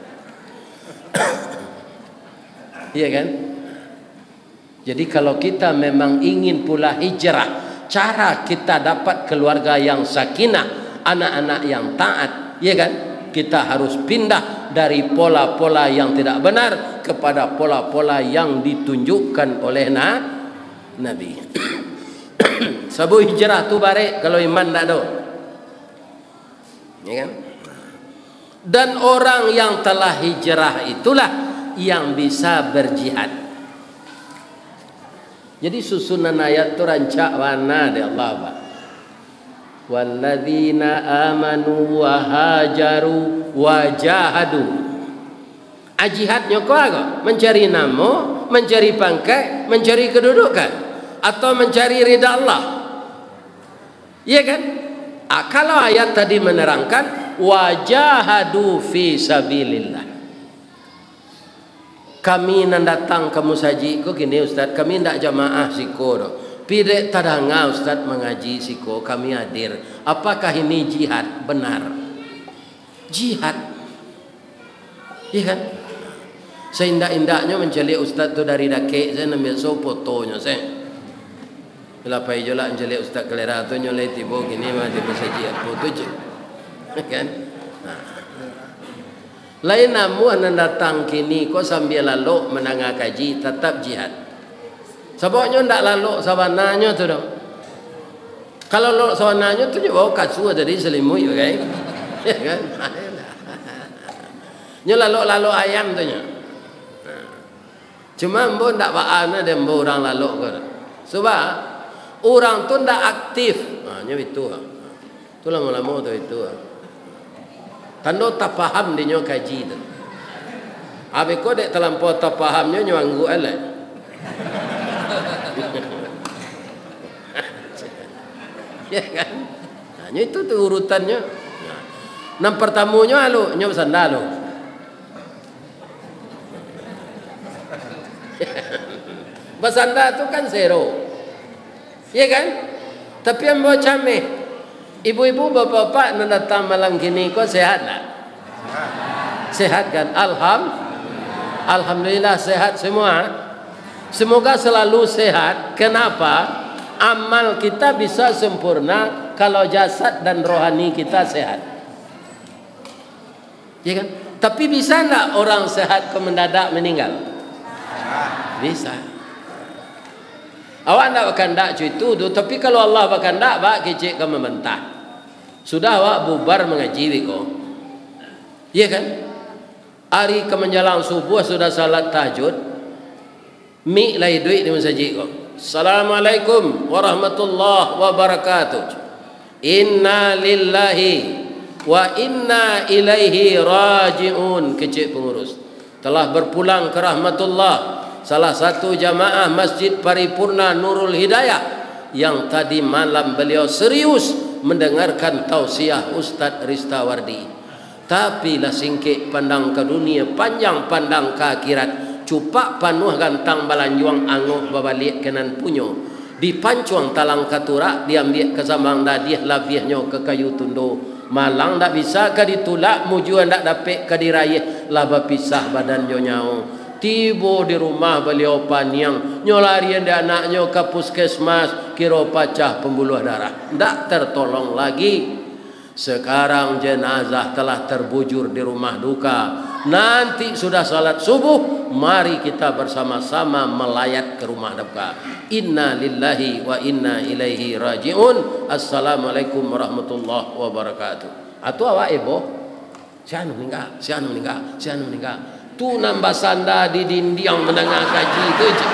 Iya kan? Jadi kalau kita memang ingin pula hijrah, cara kita dapat keluarga yang sakinah, anak-anak yang taat, ya kan? Kita harus pindah dari pola-pola yang tidak benar kepada pola-pola yang ditunjukkan oleh na Nabi. Sabu hijrah tu barek kalau iman tak ada. Ya kan? Dan orang yang telah hijrah itulah yang bisa berjihad. Jadi susunan ayat tu rancak warna dari Allah, Pak. Walladzina amanu wa hajaru wa jahadu. Jihadnya kau apa? Mencari nama, mencari pangkat, mencari kedudukan, atau mencari ridha Allah. Iya kan? Ah, kalau ayat tadi menerangkan wajahadu fi sabilillah. Kami nan datang ke musaji ko gini Ustaz, kami ndak jamaah siko do. Pide tadanga Ustaz mengaji siko, kami hadir. Apakah ini jihad? Benar. Jihad. Iya kan? Seindak-indaknya mencari Ustaz tu dari dake, saya ambil so fotonya saya. Bila pai jola mencari Ustaz kelera tu nyoleh tibo gini mah di musaji foto je. Kan? Nah. Lain namu anda datang kini kau sambil lalu menangah kaji tetap jihad. Sebabnya ndak lalu sabananya tu dong. Kalau lalu sabananya tu bawa kasu jadi selimut ya kan? Ya kan? Nyo lalu-lalu ayam tu nya. Cuma mbo ndak baana dem mbo orang lalu ko. Sebab orang tu ndak aktif. Ha nyo itu. Tu lama-lama tu itu. Tanda tak faham dia kaji tu. Habis kau dek terlampau tak fahamnya nyanggu elak. Ya kan? Nah, itu tu urutannya. Nah, nam pertamanya alu nyo sandalo. Basanda tu kan zero. Ya kan? Tapi yang bawa cameh. Ibu-ibu, bapak-bapak nak datang malam gini kau sehat tak? Sehat kan? Alham, Alhamdulillah sehat semua. Semoga selalu sehat. Kenapa? Amal kita bisa sempurna kalau jasad dan rohani kita sehat. Ya kan? Tapi bisa tak orang sehat kau mendadak meninggal? Bisa. Awak nak berkandak itu tu, tapi kalau Allah berkandak, awak kecik ke membentah. Sudah awak bubar mengaji wiko. Iya kan? Hari ke menjelang subuh sudah salat tahajud. Mi lai duit di masjid ko. Assalamualaikum warahmatullahi wabarakatuh. Inna lillahi wa inna ilaihi raji'un. Kecik pengurus telah berpulang ke rahmatullah. Salah satu jamaah Masjid Paripurna Nurul Hidayah yang tadi malam beliau serius mendengarkan tausiah Ustaz Ristawardi. Tapi lah singkik pandang ke dunia, panjang pandang ke akhirat. Cupak panuh gantang balanjuang angoh babalik kenan punyo. Dipancuang talang katurak, diambil ke samang dadiah labiahnya ke kayu tundo. Malang tak bisa ke ditulak, mujuan tak dapat ke diraih, laba pisah badan nyau. Tibo di rumah beliau paniang, nyolarian di anaknya ke puskesmas, kira pacah pembuluh darah, tak tertolong lagi. Sekarang jenazah telah terbujur di rumah duka. Nanti sudah salat subuh, mari kita bersama-sama melayat ke rumah duka. Inna lillahi wa inna ilaihi raji'un. Assalamualaikum warahmatullahi wabarakatuh. Atau awak ibu, siapa meninggal, siapa meninggal, siapa meninggal. Tu nambah sanda di dinding menengah kaji itu je.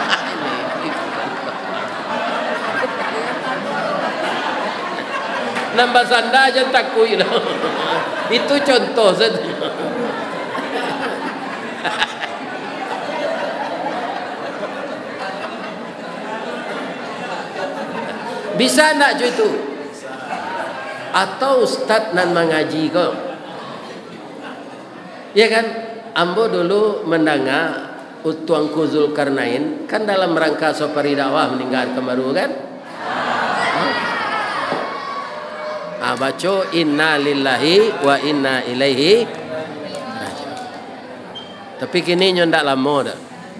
Nambah sanda aja takui dah. Itu contoh saja. Bisa tak cuy itu? Atau ustaz nan mengaji kau? Ya kan? Ambo dulu mendengar Tuanku Zulkarnain kan dalam rangka safari dakwah meninggal kemaru kan? Ah baca inna lillahi wa inna ilaihi raji'un. Tapi kini nyo ndak lama dah.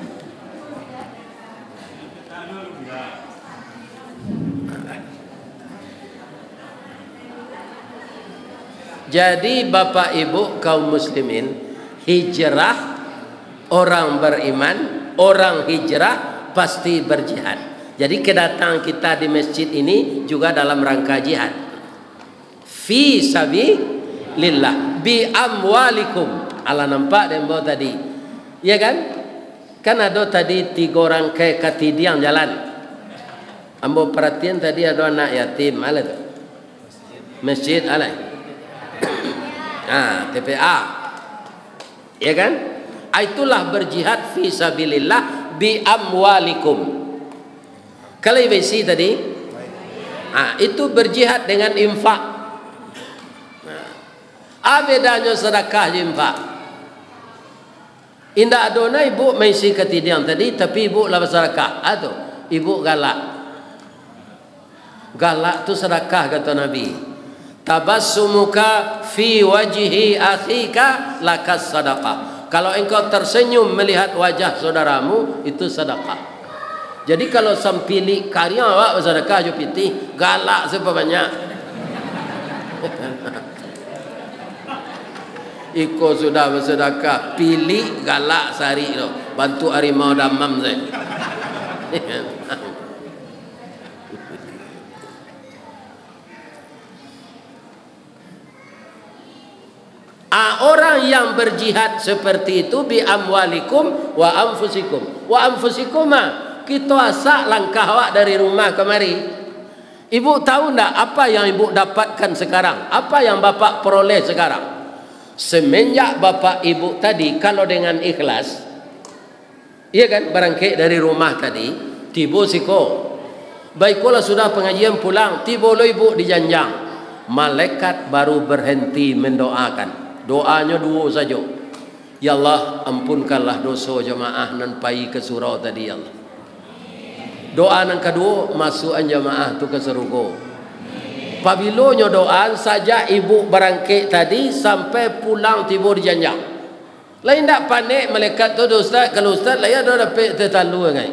Jadi bapak ibu kaum muslimin, hijrah orang beriman, orang hijrah pasti berjihad. Jadi kedatangan kita di masjid ini juga dalam rangka jihad. Fi sabilillah bi amwalikum. Allah nampak dan bawa tadi. Ya kan? Kan ada tadi tiga orang ke katidian jalan. Ambo perhatian tadi ada anak yatim, ala tu. Masjid ala. Ah, T P A. Ya kan? Itulah berjihad fi sabilillah bi amwalikum. Kalau ibisi tadi, ah itu berjihad dengan infak. Nah, apa bedanya sedekah dan infak? Indah adona ibu mengisi ketidian tadi, tapi ibu lah bersedekah. Atau ibu galak. Galak tu sedekah kata Nabi. Tabassumuka fi wajhi akhika lakas sedekah. Kalau engkau tersenyum melihat wajah saudaramu, itu sedekah. Jadi kalau sampili karya awak bersedekah jo piti, galak siapa banyak. Iko sudah bersedekah, pilih galak sehari tu. Bantu harimau damam saya. Ah, orang yang berjihad seperti itu bi amwalikum wa anfusikum. Wa anfusikum kita asak langkah awak dari rumah kemari. Ibu tahu tak apa yang ibu dapatkan sekarang? Apa yang bapak peroleh sekarang? Semenjak bapak ibu tadi kalau dengan ikhlas, iya kan, berangkat dari rumah tadi, tiba siko. Baiklah sudah pengajian pulang, tiba lo ibu dijanjang. Malaikat baru berhenti mendoakan. Doanya dua saja. Ya Allah, ampunkanlah dosa jemaah nan pai ke surau tadi ya Allah. Doa yang kedua, masukkan jemaah tu ke surga. Pabilonya doa saja ibu berangkat tadi sampai pulang tiba dijanjang. Lain tak panik malaikat tu ustaz, kalau ustaz lah ya dah dapat terlalu kan.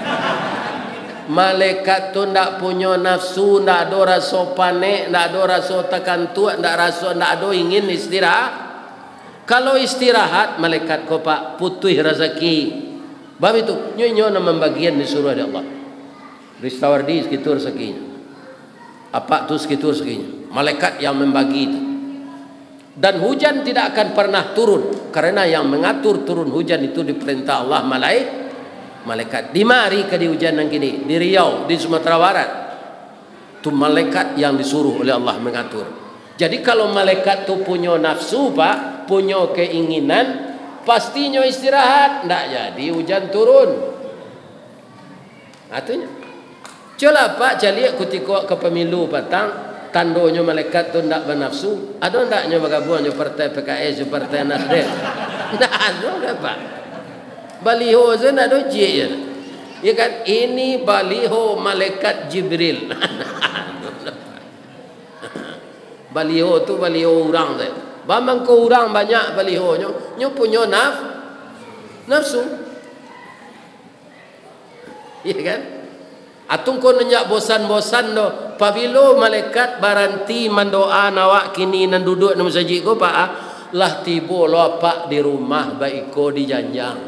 Malaikat tu tak punya nafsu, tak ada rasa panik, tak ada rasa tekan tu, tak rasa, tak ada ingin istirahat. Kalau istirahat malaikat kau pak putih rezeki. Bab itu nyonya nama bagian disuruh oleh Allah. Ristawardi sekitar rezekinya. Apa tu sekitar rezekinya. Malaikat yang membagi itu. Dan hujan tidak akan pernah turun karena yang mengatur turun hujan itu diperintah Allah malaik malaikat. Di mari ke di hujan yang kini di Riau, di Sumatera Barat. Itu malaikat yang disuruh oleh Allah mengatur. Jadi kalau malaikat tu punya nafsu pak, punya keinginan, pastinya istirahat, ndak jadi hujan turun. Artinya, coba pak cari ketika ke pemilu petang, tandonya malaikat tu ndak bernafsu, ada ndaknya bergabungnya partai P K S, partai Nasdem, ndak ada pak. Baliho tu ndak ada je, ya kan? Ini baliho malaikat Jibril. Baliho tu baliho orang tu. Bamang ko orang banyak baliho nyo, nyo punya naf, nafsu. Iya kan? Atung ko nanya bosan-bosan do. Pabilo malaikat baranti mandoa nawak kini nan duduk na masjid ko pa lah tibo lo pak di rumah baiko dijanjang.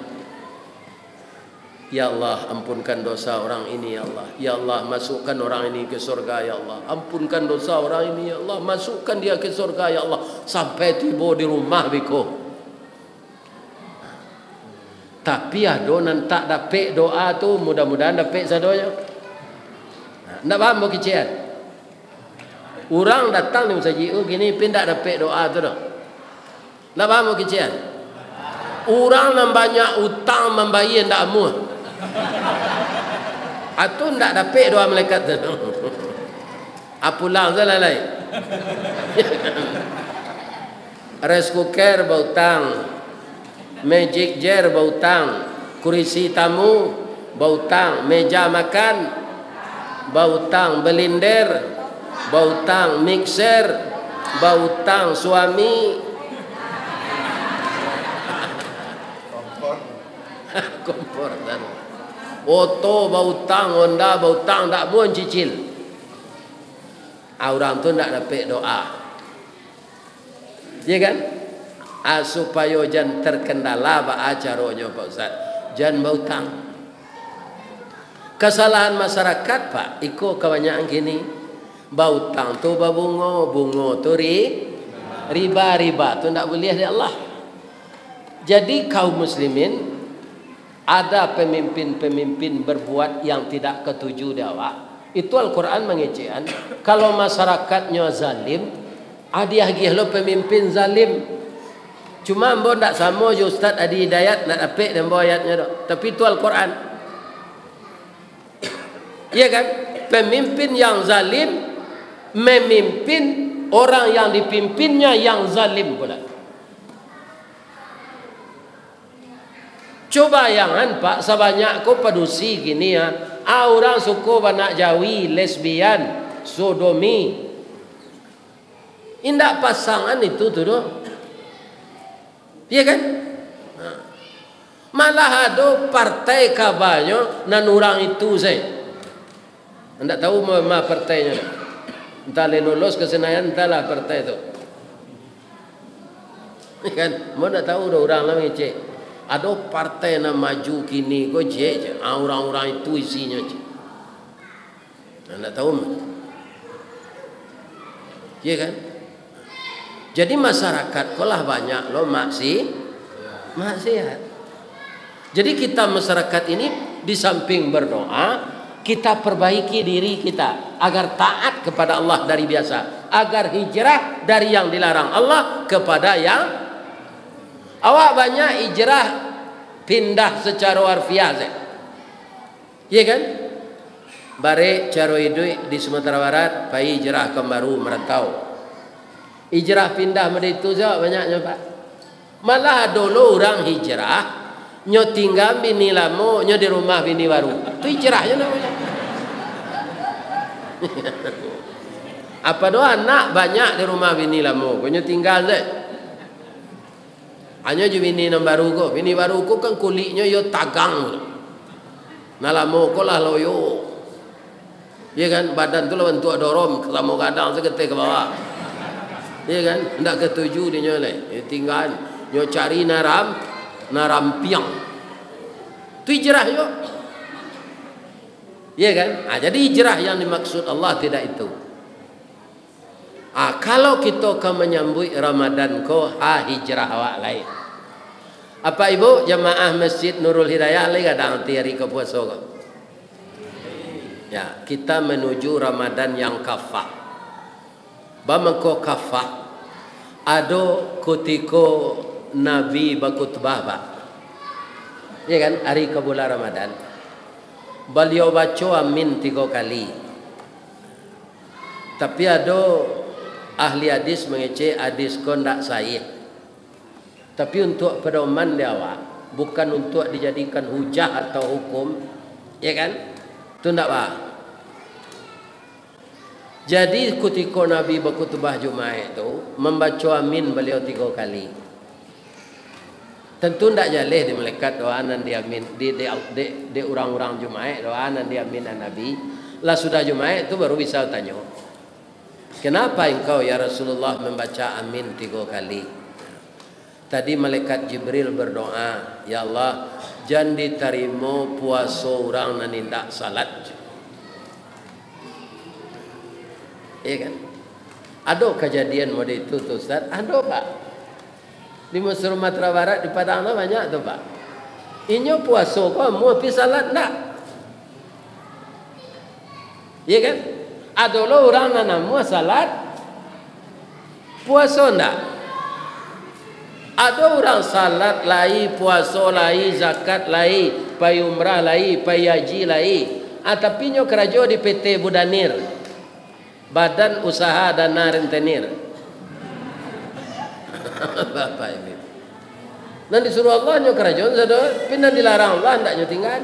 Ya Allah, ampunkan dosa orang ini ya Allah. Ya Allah, masukkan orang ini ke surga ya Allah. Ampunkan dosa orang ini ya Allah. Masukkan dia ke surga ya Allah. Sampai tiba di rumah biko. Tapi ada nan tak dapat doa tu, mudah-mudahan dapat sadonya. Ndak paham mau kician. Orang datang di masjid oh gini pun tak dapat doa tu dah. Ndak paham mau kician. Orang yang banyak utang membayar ndak amuh. Atau ndak dapat doa malaikat tu. Apulang salah lain. Rice cooker bautang, magic jar bautang, kursi tamu bautang, meja makan bautang, blender bautang, mixer bautang, suami kompor dan oto bautang, Honda bautang, tak mau cicil. Orang tu tak dapat doa. Ya kan? Ah, supaya jangan terkendala ba acaranya Pak Ustaz. Jangan bautang. Kesalahan masyarakat Pak, ikut kebanyakan gini. Bautang tu babungo, bungo tu ri, riba, riba tu tak boleh di Allah. Jadi kaum muslimin, ada pemimpin-pemimpin berbuat yang tidak ketuju di awak. Itu Al-Quran mengejekkan. Kalau masyarakatnya zalim, adiah gih lo pemimpin zalim. Cuma ambo tak sama je Ustaz Adi Hidayat nak apik dan bawa ayatnya dok. Tapi itu Al-Quran. Iya kan? Pemimpin yang zalim memimpin orang yang dipimpinnya yang zalim pula. Coba jangan Pak, sebanyak kau pedusi gini ya. Ah, orang suku banak Jawi, lesbian, sodomi. Indak pasangan itu tu doh. Iya kan? Nah. Malah ada partai kabarnya nan orang itu saya. Anda tahu mana partainya? Entah le lolos ke Senayan, entahlah partai itu. Kan, mau tak tahu dah orang lah ngecek. Ada partai yang maju kini kau je je. Orang-orang itu isinya je. Anda tahu mana? Ya kan? Jadi masyarakat kolah banyak lo maksi, maksiat. Jadi kita masyarakat ini di samping berdoa, kita perbaiki diri kita agar taat kepada Allah dari biasa, agar hijrah dari yang dilarang Allah kepada yang awak banyak hijrah pindah secara harfiah saya. Iya kan? Bare cara hidup di Sumatera Barat, pai hijrah ke baru merantau. Hijrah pindah dari itu saja banyaknya Pak. Malah dulu orang hijrah nyo tinggal bini lama, nyo di rumah bini baru. Itu hijrahnya namanya. Apa doa anak banyak di rumah bini lama, nyo tinggal deh. Hanya je bini yang baru ko, bini baru ko kan kulitnya yo tagang. Nah lama ko lah loyo. Ya kan, badan tu lah bentuk dorom, sama kadang seketik ke bawah. Ya kan, hendak ketuju dia nyoleh. Dia tinggal, nyo cari naram, narampiang. Itu hijrah yo. Ya kan? Ah, jadi hijrah yang dimaksud Allah tidak itu. Ah, kalau kita akan menyambut Ramadan ko, ha hijrah awak lain. Apa ibu jamaah Masjid Nurul Hidayah lagi kadang hari ke puasa ko? Ya, kita menuju Ramadan yang kafah. Bamako kafah ado kutiko Nabi bakutbah Pak. Ya kan, hari ke bulan Ramadan. Beliau baca amin tiga kali. Tapi ada ahli hadis mengecek hadis ko ndak sahih. Tapi untuk pedoman dia awak, bukan untuk dijadikan hujah atau hukum, ya kan? Itu ndak Pak. Jadi ketika Nabi berkhutbah Jumaat itu membaca amin beliau tiga kali. Tentu tidak jaleh di malaikat doa nan diamin di di, di, di orang-orang Jumaat doa nan diamin Nabi. Lah sudah Jumaat itu baru bisa tanya. Kenapa engkau ya Rasulullah membaca amin tiga kali? Tadi malaikat Jibril berdoa, ya Allah, jangan diterima puasa orang nan tidak salat. Ya kan? Ada kejadian model itu tuh Ustaz? Ada Pak. Di Sumatera Barat di Padang banyak tuh Pak. Inyo puasa kok mau pi salat enggak? Ya kan? Ada lo orang nana mau salat puasa enggak? Ada orang salat lai, puasa lai, zakat lai, pai umrah lai, pai haji lai. Ah tapi nyo kerja di P T Budanir. Badan Usaha Dana Rentenir. Bapak Ibu. Dan disuruh Allah nyo kerajaan saudara, pindah dilarang Allah ndak nyo tinggal.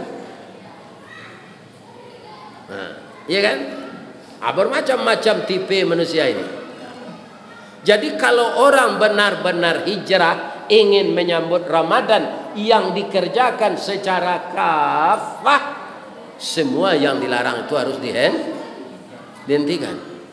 Nah, iya kan? Ah, bermacam-macam tipe manusia ini. Jadi kalau orang benar-benar hijrah ingin menyambut Ramadan yang dikerjakan secara kafah, semua yang dilarang itu harus dihentikan.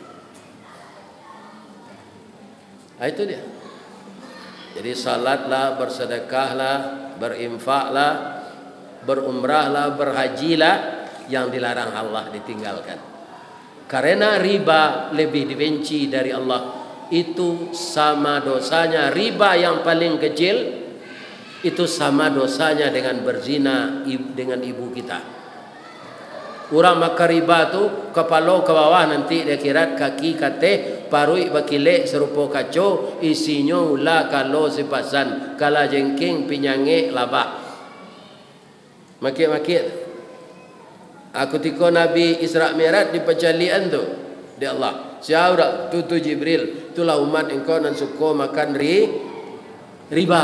Nah, itu dia. Jadi salatlah, bersedekahlah, berinfaklah, berumrahlah, berhajilah, yang dilarang Allah ditinggalkan. Karena riba lebih dibenci dari Allah. Itu sama dosanya. Riba yang paling kecil itu sama dosanya dengan berzina dengan ibu kita. Orang makan riba tu kepala ke bawah nanti dia kira kaki kate parui bakile serupa kaco isinya ula kalau sepasan kala jengking pinyange labah. Makit-makit. Aku tiko Nabi Isra Mi'raj di pecalian tu di Allah. Siapa tu tu Jibril, itulah umat engkau nan suka makan ri riba.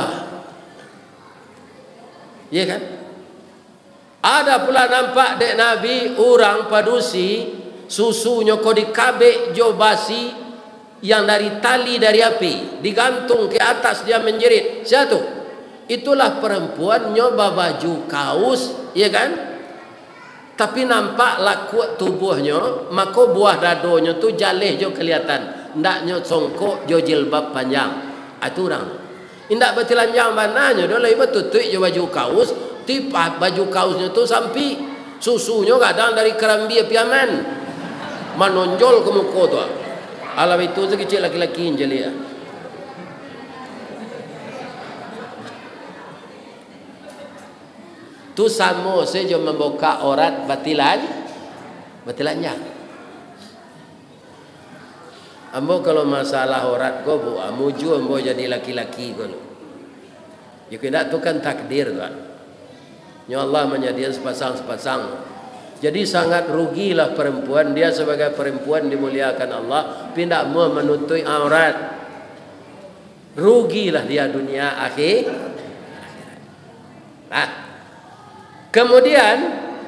Ya kan? Ada pula nampak dek Nabi orang padusi susunya kau dikabek jo basi yang dari tali dari api digantung ke atas dia menjerit. Siapa? Itulah perempuan nyoba baju kaos, ya kan? Tapi nampak laku tubuhnya, maka buah dadonya tu jaleh jo kelihatan. Ndaknya songkok jo jilbab panjang. Itu orang. Indak bertelanjang mananya, dia lebih tutup jo baju kaos. Tipat baju kaosnya tu sampai susunya kadang dari kerambi piaman menonjol ke muka tu. Alam itu sekecil laki-laki jelia. Tu sama saja membuka orat batilan batilannya. Ambo kalau masalah orat go bu amuju ambo jadi laki-laki go. Ya kena tu kan takdir tuan. Ya Allah menyediakan sepasang-sepasang. Jadi sangat rugilah perempuan. Dia sebagai perempuan dimuliakan Allah, pindah mau menutup aurat. Rugilah dia dunia akhir. Nah. Kemudian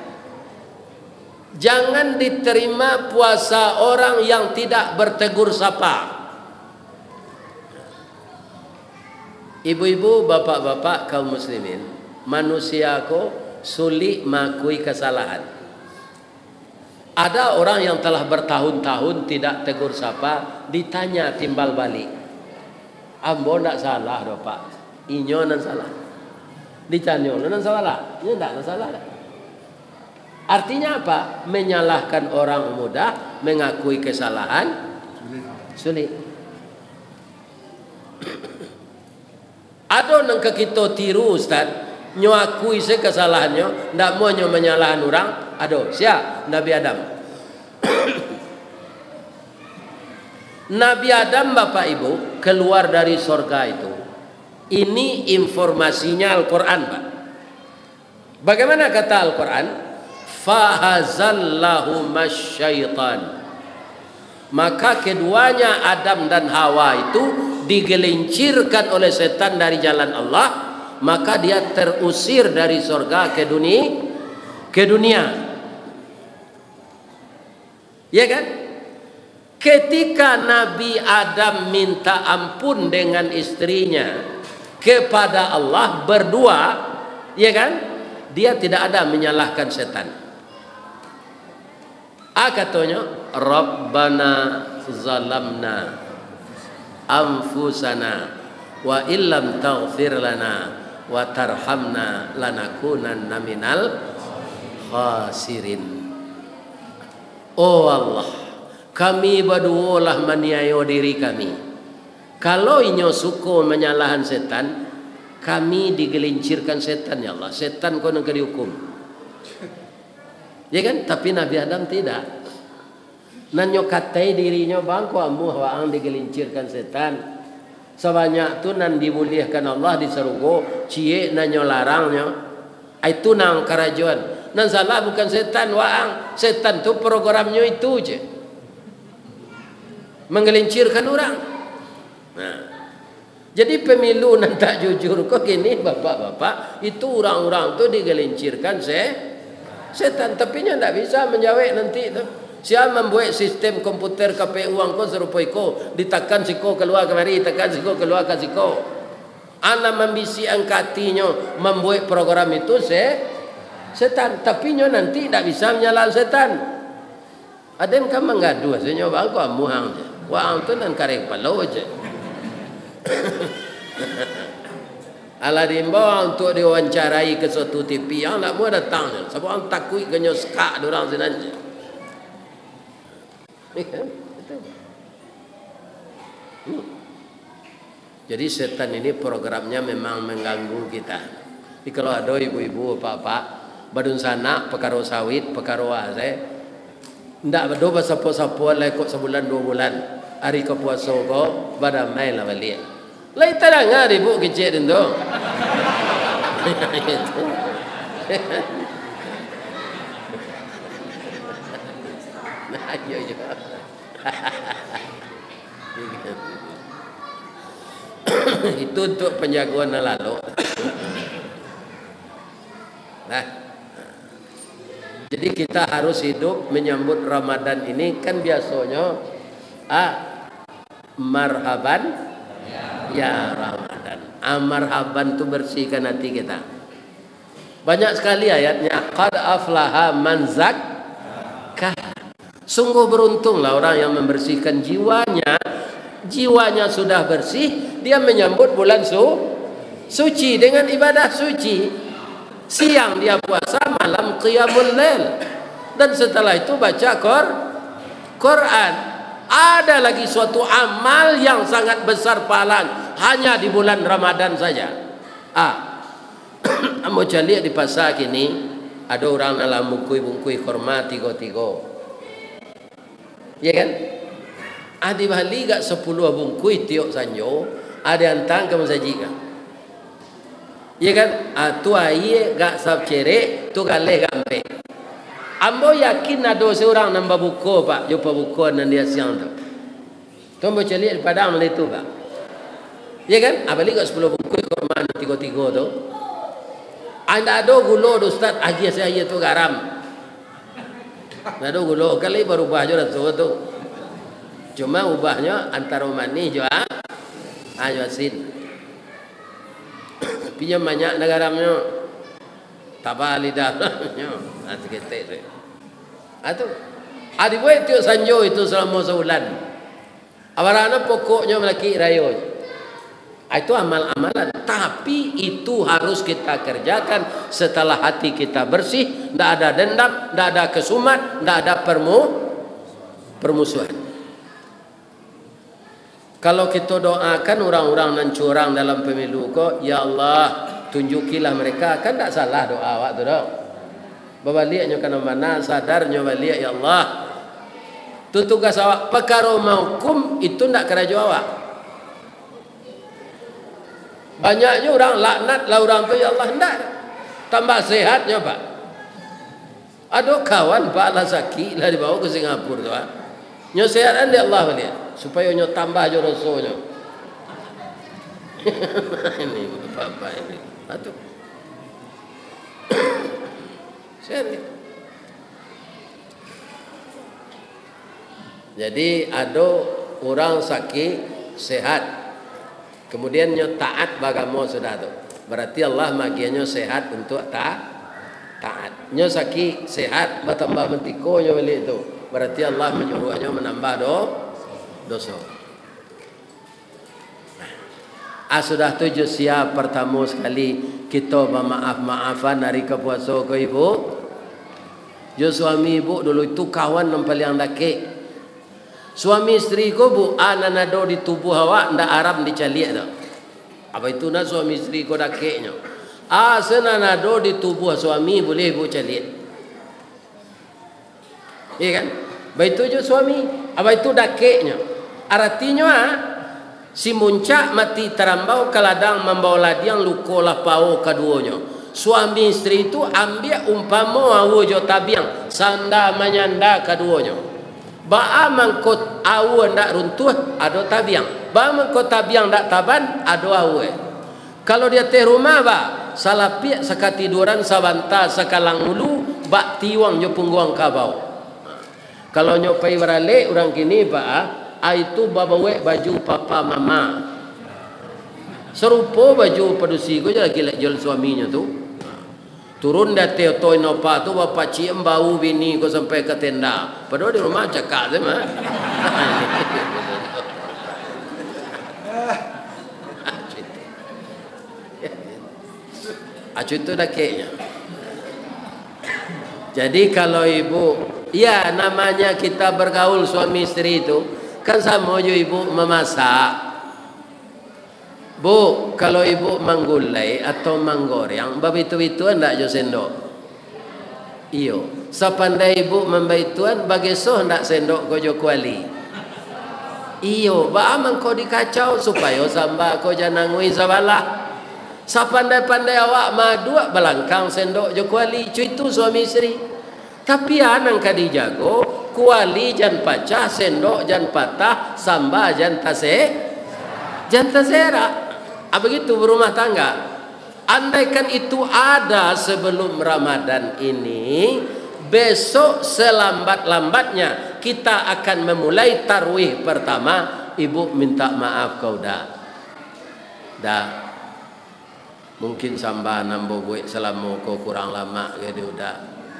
jangan diterima puasa orang yang tidak bertegur sapa. Ibu-ibu, bapak-bapak kaum muslimin, manusia ko sulit mengakui kesalahan. Ada orang yang telah bertahun-tahun tidak tegur sapa, ditanya timbal balik. Ambo ndak salah do Pak. Inyo nan salah. Ditanya nan salah. Inyo ndak salah. Artinya apa? Menyalahkan orang mudah, mengakui kesalahan sulit. Ada nang kita tiru Ustaz, nyo akui se kesalahannya, ndak mau nyo menyalahkan orang. Aduh, siapa? Nabi Adam. Nabi Adam Bapak Ibu keluar dari surga itu. Ini informasinya Al-Quran, Pak. Bagaimana kata Al-Quran? Fahazallahu masyaitan. Maka keduanya Adam dan Hawa itu digelincirkan oleh setan dari jalan Allah. Maka dia terusir dari surga ke dunia, ke dunia. Ya kan? Ketika Nabi Adam minta ampun dengan istrinya kepada Allah berdua, ya kan? Dia tidak ada menyalahkan setan. A katanya, Rabbana zalamna anfusana wa illam taghfir lana wa tarhamna lanakunanna minal khasirin. Oh Allah, kami berdoalah maniayo diri kami. Kalau inyo suko menyalahan setan, kami digelincirkan setan ya Allah. Setan kono ke dihukum. Ya kan? Tapi Nabi Adam tidak. Nanyo katai dirinya bangko amu waang digelincirkan setan. Sebanyak tu nan dimuliakan Allah di surga, cie nanyo larangnya. Itu nang kerajuan. Nan salah bukan setan waang. Setan tu programnya itu je. Menggelincirkan orang. Nah, jadi pemilu nan tak jujur kok gini bapak-bapak, itu orang-orang tu digelincirkan se setan, tapi nya tidak bisa menjawab nanti tu. Siapa membuat sistem komputer K P U angko serupa iko, ditekan siko keluar kemari, tekan siko keluar ke siko. Ana membisi angkatinya membuat program itu se setan, tapi nya nanti tidak bisa menyalahan setan. Ada yang kamu mengadu, saya nyoba aku amuhang je. Wah, itu nan karek palau aja. Ala dibawa untuk diwawancarai ke suatu T V yang nak mau datang. Sebab orang takut kenyo skak orang senanja. Jadi setan ini programnya memang mengganggu kita. Jadi kalau ada ibu-ibu bapak badun sana perkara sawit, perkara wase, ndak bedo sapo-sapo lekok sebulan dua bulan. Hari ke puasa ko badamai lah balik. Lai tarang hari bu kecil itu. Nah, yo yo. Itu untuk penjagaan lalu. Nah, jadi kita harus hidup menyambut Ramadan ini kan biasanya ah marhaban ya Ramadan. Ah, marhaban itu bersihkan hati kita. Banyak sekali ayatnya. Qad aflaha man zakkah. Sungguh beruntunglah orang yang membersihkan jiwanya. Jiwanya sudah bersih, dia menyambut bulan su suci dengan ibadah suci. Siang dia puasa, malam qiyamul lail. Dan setelah itu baca Qur Quran. Ada lagi suatu amal yang sangat besar pahala hanya di bulan Ramadan saja. Ah, mau lihat di pasar kini ada orang dalam bungkui-bungkui korma tiga-tiga. Ya kan? Ada bali gak sepuluh bungkui tiok sanjo, ada yang tang ke masajikan. Ya kan? Atu aye gak sab cerek, tu galeh gampe. Ambo yakin ada seorang nambah buku pak, jumpa buku dan dia siang tu. Tu ambo cari di padang itu pak. Ya kan? Abali gak sepuluh bungkui korma tiga-tiga tu. Anda ada gula ustaz aji saya tu garam. Ada gula kali baru ubah je tu tu. Cuma ubahnya antara manis jo ah ayo asin. Pinjam banyak negaramnya. Taba lidahnya. Ati kete. Atu. Adi buat itu sanjo itu selama sebulan. Abarana pokoknya melaki rayo. Itu amal-amalan, tapi itu harus kita kerjakan setelah hati kita bersih, tidak ada dendam, tidak ada kesumat, tidak ada permu permusuhan. Kalau kita doakan orang-orang yang curang dalam pemilu kok, ya Allah tunjukilah mereka, kan tidak salah doa waktu tu. Babaliknya kana mana sadarnya balik ya Allah. Tu tugas awak perkara maukum itu tidak kena jawab. Banyaknya orang laknat lah orang tu ya Allah hendak tambah sehatnya pak. Ada kawan pak lah sakit lah dibawa ke Singapura tu ah. Nyo sehat dia Allah balik supaya nyo tambah jo rasanya. Ini apa ini? Atu. Sehat. Jadi ada orang sakit sehat. Kemudian nyo taat bagamo sudah tu. Berarti Allah magianyo sehat untuk ta taat. Nyo sakit sehat bertambah mentiko nyo balik tu. Berarti Allah menyuruhnya menambah do dosa. Nah, ah sudah tujuh siap pertama sekali kita bermaaf-maafan hari ke puasa ke ibu. Jo suami ibu dulu itu kawan yang paling laki. Suami isteri ko bu anak nado di tubuh awak ndak Arab dicaliak tu. Apa itu nak suami isteri ko dakeknya. Ah sena nado di tubuh suami boleh bu caliak. Iya kan? Baik itu je suami. Apa itu dakeknya. Artinya ah, si muncak mati terambau kaladang membawa ladiang luko lapau keduanya. Suami isteri itu ambil umpama awu jo tabiang sanda menyanda keduanya. Ba mangkot awu ndak runtuh ada tabiang. Ba mangkot tabiang ndak taban ada awu. Kalau dia teh rumah ba salah piak sakatiduran sabanta sakalang ulu ba tiwang nyo pungguang kabau. Kalau nyo pai barale orang kini ba a itu babawe baju papa mama. Serupa baju padusi ko je lagi jual suaminya tu. Turun dah teo toy nopa tu bapak ciem bau bini ko sampai ke tenda. Padahal di rumah cakap je mah. Acu itu dakeknya. Jadi kalau ibu, ya namanya kita bergaul suami istri itu kan sama aja ibu memasak. Bu, kalau ibu menggulai atau menggoreng, bab itu-itu hendak jo sendok. Iyo, sepandai ibu membaituan bagi so hendak sendok kojo kuali. Iyo, ba amang kau dikacau supaya samba kau jangan ngui sabalah. Sepandai-pandai awak madua belangkang sendok jo kuali, cu itu suami istri. Tapi anang kadi jago, kuali jan pacah, sendok jan patah, samba jan tase, jan tasera. Ah, begitu berumah tangga. Andaikan itu ada sebelum Ramadan ini, besok selambat-lambatnya kita akan memulai tarwih pertama. Ibu minta maaf kau dah, dah. Mungkin samba nambo gue selama kau kurang lama jadi udah.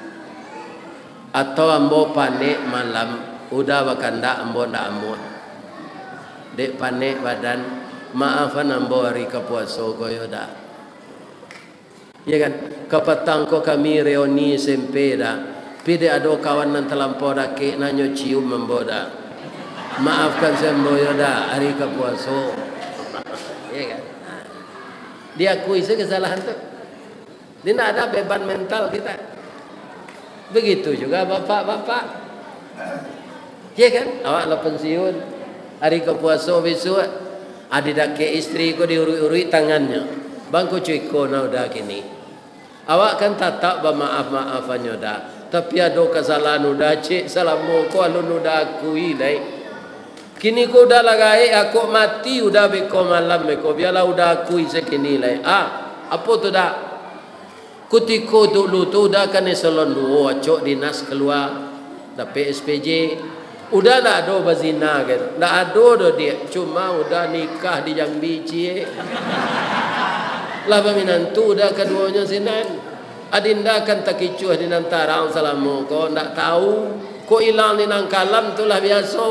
Atau ambo panik malam udah bakanda ambo ndak ambo. Dek panik badan. Maafan ambo hari kepuaso koyo dah. Ya kan? Kepetang ko kami reuni sempeda. Pide ado kawan nan terlampau dake nanyo cium memboda. Maafkan sembo yo dah hari kepuaso. Ya kan? Diakui kesalahan tu. Dia tidak ada beban mental kita. Begitu juga bapak-bapak. Ya kan? Awak lah pensiun hari kepuaso besok. Adi dake istri ko diurui-urui tangannya. Bangku cuy ko na udah kini. Awak kan tatap bermaaf-maafannya dah. Tapi ada kesalahan udah cik salamu ko alun udah akui lai. Kini ko udah lagai aku mati udah beko malam beko biarlah udah akui sekini lai. Ah, apa tu dah? Kutiko dulu tu udah kan eselon dua cok dinas keluar. Tapi S P J udah tak ada bazina kan. Tak ada dah dia. Cuma udah nikah di Jambi cie. Lah peminantu udah keduanya sinan. Adinda kan tak kicuh di nantarang salamu. Kau tak tahu. Kau hilang di nangkalam tu lah biasa.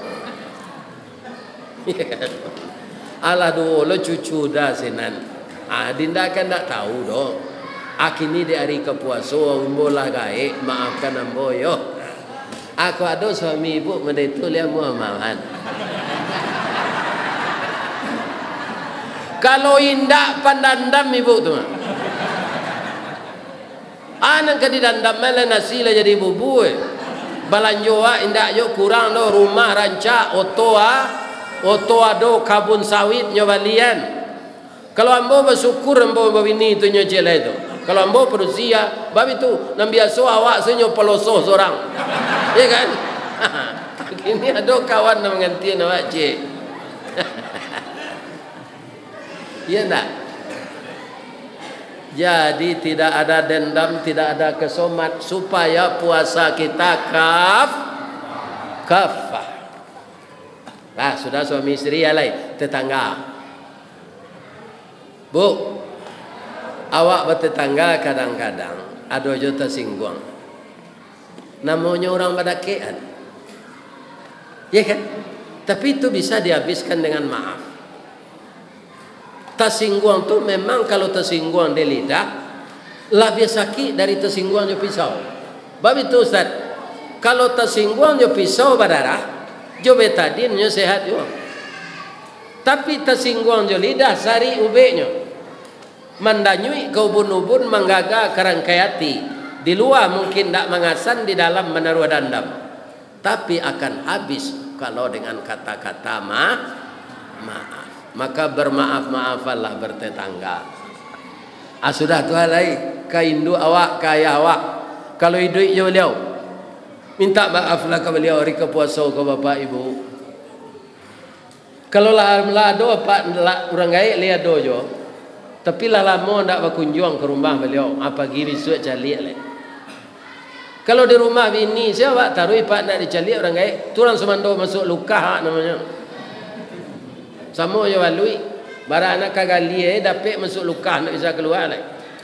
Alah dulu cucu dah sinan. Adinda kan tak tahu doh. Akini di hari kepuaso umbo lah gaik. Maafkan ambo yo. Aku ada suami ibu mendetul yang Muhammad. Kalau indak pandandam ibu tu. Anak ke didandam mele nasi lah jadi bubu. Balanjoa indak yo kurang do rumah rancak otoa oto ado kabun sawit nyobalian. Kalau ambo bersyukur ambo bini tu nyocela itu. Kalau ambo perusia, bab itu nam biasa awak senyo pelosoh seorang. Ya kan? Ini ada kawan yang mengantin awak cik. Ya tak? Jadi tidak ada dendam, tidak ada kesomat supaya puasa kita kaf kafah. Nah, sudah suami istri ya lai, tetangga. Bu, awak bertetangga kadang-kadang ada jo tersinggung. Namanya orang badakean. Ya kan? Tapi itu bisa dihabiskan dengan maaf. Tersinggung tu memang kalau tersinggung di lidah lebih sakit dari tersinggung jo pisau. Bab itu Ustaz, kalau tersinggung jo pisau berdarah, jo betadinnya sehat juga. Tapi tersinggung jo lidah sari ubeknya. Mandanyui ke ubun-ubun menggaga kerangkaiati. Di luar mungkin tak mengasan, di dalam menaruh dandam. Tapi akan habis kalau dengan kata-kata ma maaf. Maka bermaaf-maafanlah bertetangga. Ah sudah tu alai kaindu awak kaya awak. Kalau hidup je beliau, minta maaflah ke beliau hari kepuasa ke bapak ibu. Kalau lah lah do apa orang gaik lihat do jo. Tapi lah lama ndak berkunjung ke rumah beliau. Apa gini suat calik le. Kalau di rumah bini siapa taruh pak nak dicalik orang gaik, turang semando masuk luka namanya. Sama je walui. Barang anak kagali eh dapat masuk luka nak bisa keluar le.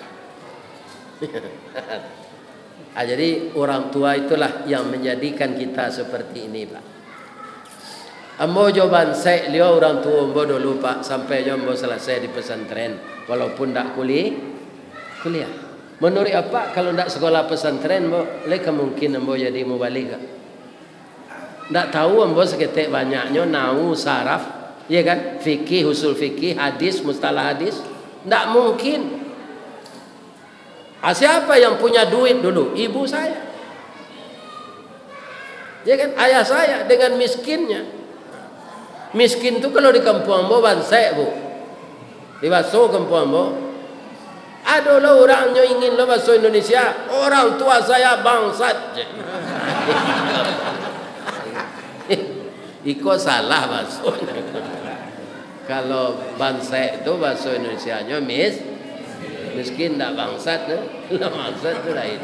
Ah, jadi orang tua itulah yang menjadikan kita seperti ini, Pak. Ambo jawaban saya lihat orang tua ambo dulu Pak sampai ambo selesai di pesantren. walaupun tak kuliah. Kuliah. Menurut apa kalau tak sekolah pesantren, bo, le kemungkinan bo jadi mubalik. Tak tahu ambo seketik banyaknya nau saraf, ya kan? Fikih, usul fikih, hadis, mustalah hadis. Tak mungkin. Ah, siapa yang punya duit dulu? Ibu saya. Ya kan? Ayah saya dengan miskinnya. Miskin tu kalau di kampung ambo bansai, Bu. Di baso kampung ambo. Adalah orangnya ingin lo bahasa Indonesia. Orang tua saya bangsat. Iko salah bahasanya. Kalau bangsa itu bahasa Indonesianya mis, miskin tak bangsat, lo bangsat itu lain.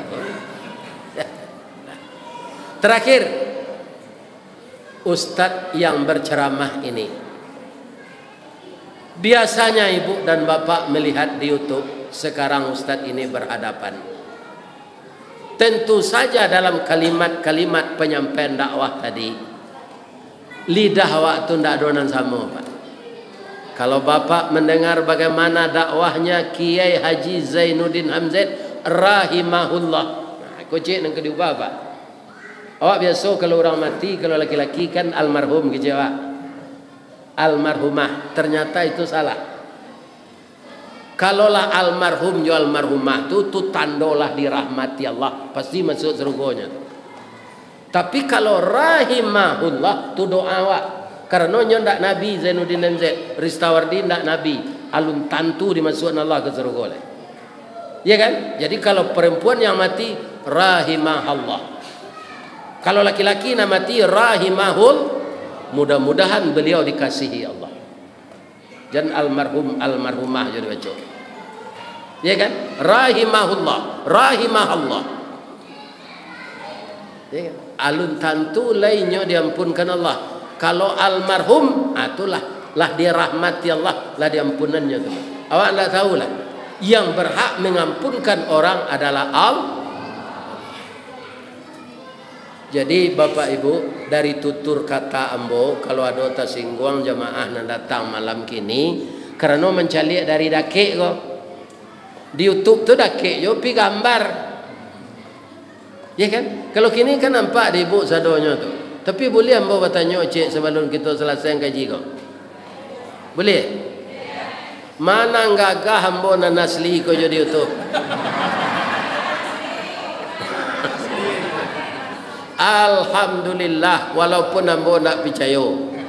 Terakhir, Ustadz yang berceramah ini, biasanya ibu dan bapak melihat di YouTube. Sekarang Ustadz ini berhadapan. Tentu saja dalam kalimat-kalimat penyampaian dakwah tadi, lidah waktu ndak donan sama, Pak. Kalau bapak mendengar bagaimana dakwahnya Kiai Haji Zainuddin Hamzat rahimahullah. Nah, kocik nang kedua, Pak. Awak biasa kalau orang mati, kalau laki-laki kan almarhum gitu, Pak. Almarhumah, ternyata itu salah. Kalaulah almarhum jo almarhumah tu tu tandolah dirahmati Allah, pasti masuk surganya. Tapi kalau rahimahullah tu doa awak. Karena ndak Nabi Zainuddin Hamzat, Ristawardi ndak Nabi, alun tantu dimasukkan Allah ke surga. Ya kan? Jadi kalau perempuan yang mati rahimahullah. Kalau laki-laki yang mati rahimahul, mudah-mudahan beliau dikasihi Allah. Dan almarhum almarhumah jadi baca. Ya kan? Rahimahullah, rahimahullah. Ya kan? Alun tantu lainnya diampunkan Allah. Kalau almarhum, itulah lah dirahmati Allah, lah diampunannya tu. Awak tak tahu lah. Yang berhak mengampunkan orang adalah Allah. Jadi Bapak Ibu, dari tutur kata ambo, kalau ada tersinggung jamaah yang datang malam kini, karena mencari dari dakik kok. Di YouTube tu dakik yo pi gambar. Ya kan? Kalau kini kan nampak di ibu sadonya tu. Tapi boleh ambo bertanya cik sebelum kita selesai kaji kok. Boleh? Mana gagah ambo nan asli ko jadi YouTube. Alhamdulillah, walaupun ambo nak percaya.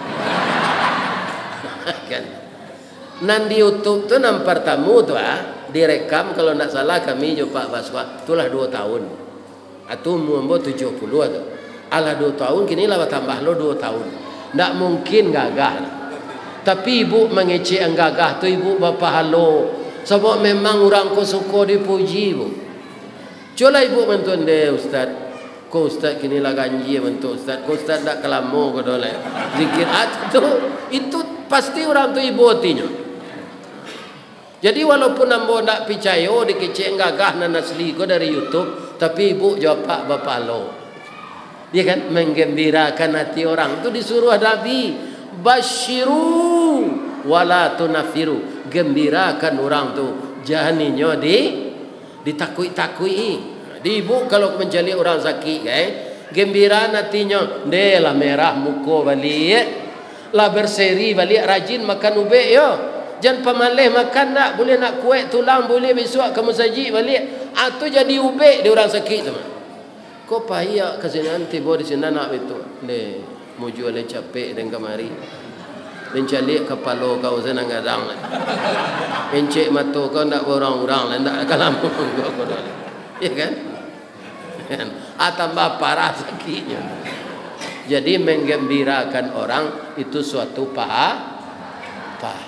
Kan? Nan di YouTube tu nam pertama tu ah, direkam kalau nak salah kami jo Pak Baswa, itulah dua tahun. Atau ambo tujuh puluh tu. Alah dua tahun kini lah tambah lo dua tahun. Tak mungkin gagah. Tapi ibu mengecek yang gagah tu ibu bapa halo. Sebab memang orang ko suka dipuji ibu. Coba ibu mentuan deh Ustaz. Ko Ustaz kini lah ganji bentuk Ustaz. Ko Ustaz tak kelamu ko dole. Zikir at tu itu pasti orang tu ibu hatinya. Jadi walaupun ambo nak percaya dikecek gagah nan asli ko dari YouTube, tapi ibu jawab Pak bapa halo. Dia kan menggembirakan hati orang tu disuruh Nabi basyiru wala tunafiru, gembirakan orang tu jahaninya di ditakui-takui. Di ibu kalau menjadi orang sakit eh gembira hatinya delah merah muka balik lah berseri balik rajin makan ube yo. Jangan pemalih makan nak boleh nak kuat tulang boleh besok kamu saji balik atau jadi ube di orang sakit sama. Kau payah ke sini nanti bawa di sini nak itu. Le, muju le capek dan kemari. Mencari kepala kau senang gadang. Mencek mata kau nak orang-orang, nak kalam kau kau dah. Ya kan? Ah tambah parah sakitnya. Jadi menggembirakan orang itu suatu paha pahala.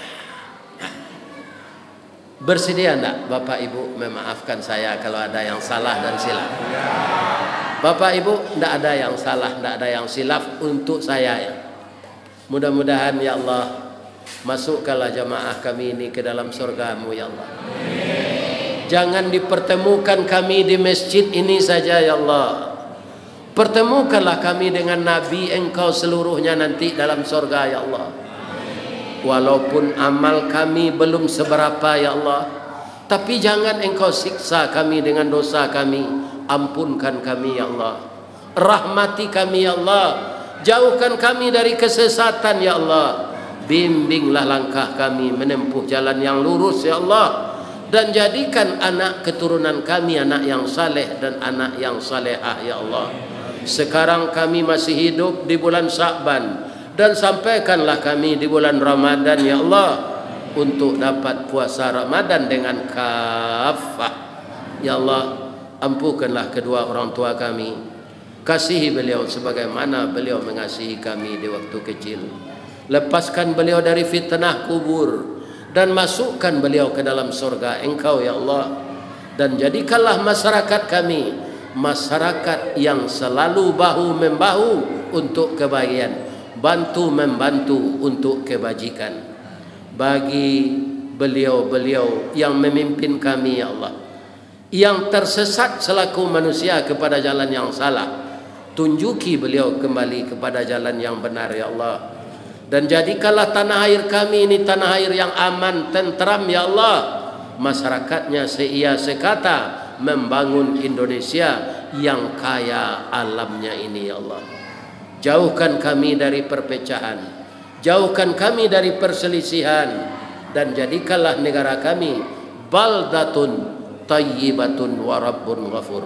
Bersedia enggak Bapak Ibu memaafkan saya kalau ada yang salah dan silap? Bapak Ibu, tidak ada yang salah, tidak ada yang silap untuk saya. Mudah-mudahan ya Allah, masukkanlah jamaah kami ini ke dalam surga-Mu ya Allah. Jangan dipertemukan kami di masjid ini saja ya Allah. Pertemukanlah kami dengan Nabi Engkau seluruhnya nanti dalam surga ya Allah. walaupun amal kami belum seberapa ya Allah, tapi jangan Engkau siksa kami dengan dosa kami. Ampunkan kami ya Allah, rahmati kami ya Allah, jauhkan kami dari kesesatan ya Allah. Bimbinglah langkah kami menempuh jalan yang lurus ya Allah, dan jadikan anak keturunan kami anak yang saleh dan anak yang salehah ya Allah. Sekarang kami masih hidup di bulan Sya'ban, dan sampaikanlah kami di bulan Ramadan ya Allah, untuk dapat puasa Ramadan dengan kafah ya Allah. Ampunkanlah kedua orang tua kami, kasihi beliau sebagaimana beliau mengasihi kami di waktu kecil. Lepaskan beliau dari fitnah kubur dan masukkan beliau ke dalam surga Engkau ya Allah. Dan jadikanlah masyarakat kami masyarakat yang selalu bahu membahu untuk kebaikan, bantu membantu untuk kebajikan. Bagi beliau-beliau yang memimpin kami ya Allah, yang tersesat selaku manusia kepada jalan yang salah, tunjuki beliau kembali kepada jalan yang benar ya Allah. Dan jadikanlah tanah air kami ini tanah air yang aman, tenteram ya Allah. Masyarakatnya seia sekata membangun Indonesia yang kaya alamnya ini ya Allah. Jauhkan kami dari perpecahan, jauhkan kami dari perselisihan, dan jadikanlah negara kami baldatun tayyibatun wa rabbun ghafur.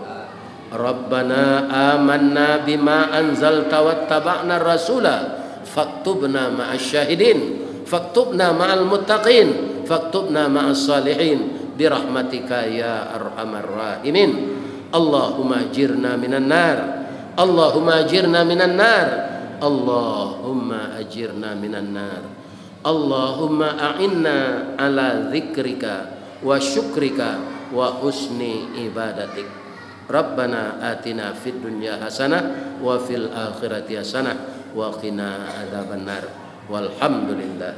Rabbana amanna bima anzalta wattaba'na rasula faktubna ma'as syahidin faktubna ma'al muttaqin faktubna ma'as salihin birahmatika ya arhamar rahimin. Allahumma ajirna minan nar, Allahumma ajirna minan nar, Allahumma ajirna minan nar, Allahumma a'inna ala dzikrika wa syukrika wa husni ibadatik. Rabbana atina fid dunya hasanah wa fil akhirati hasanah wa qina adzabannar. Walhamdulillah.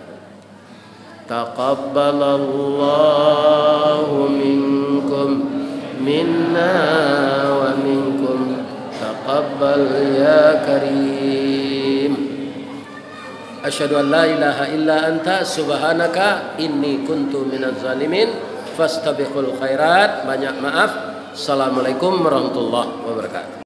Taqabbalallahu minkum minna wa minkum taqabbal ya karim. Asyhadu an la ilaha illa anta subhanaka inni kuntu minaz zalimin. Fastabiqul khairat. Banyak maaf. Assalamualaikum warahmatullahi wabarakatuh.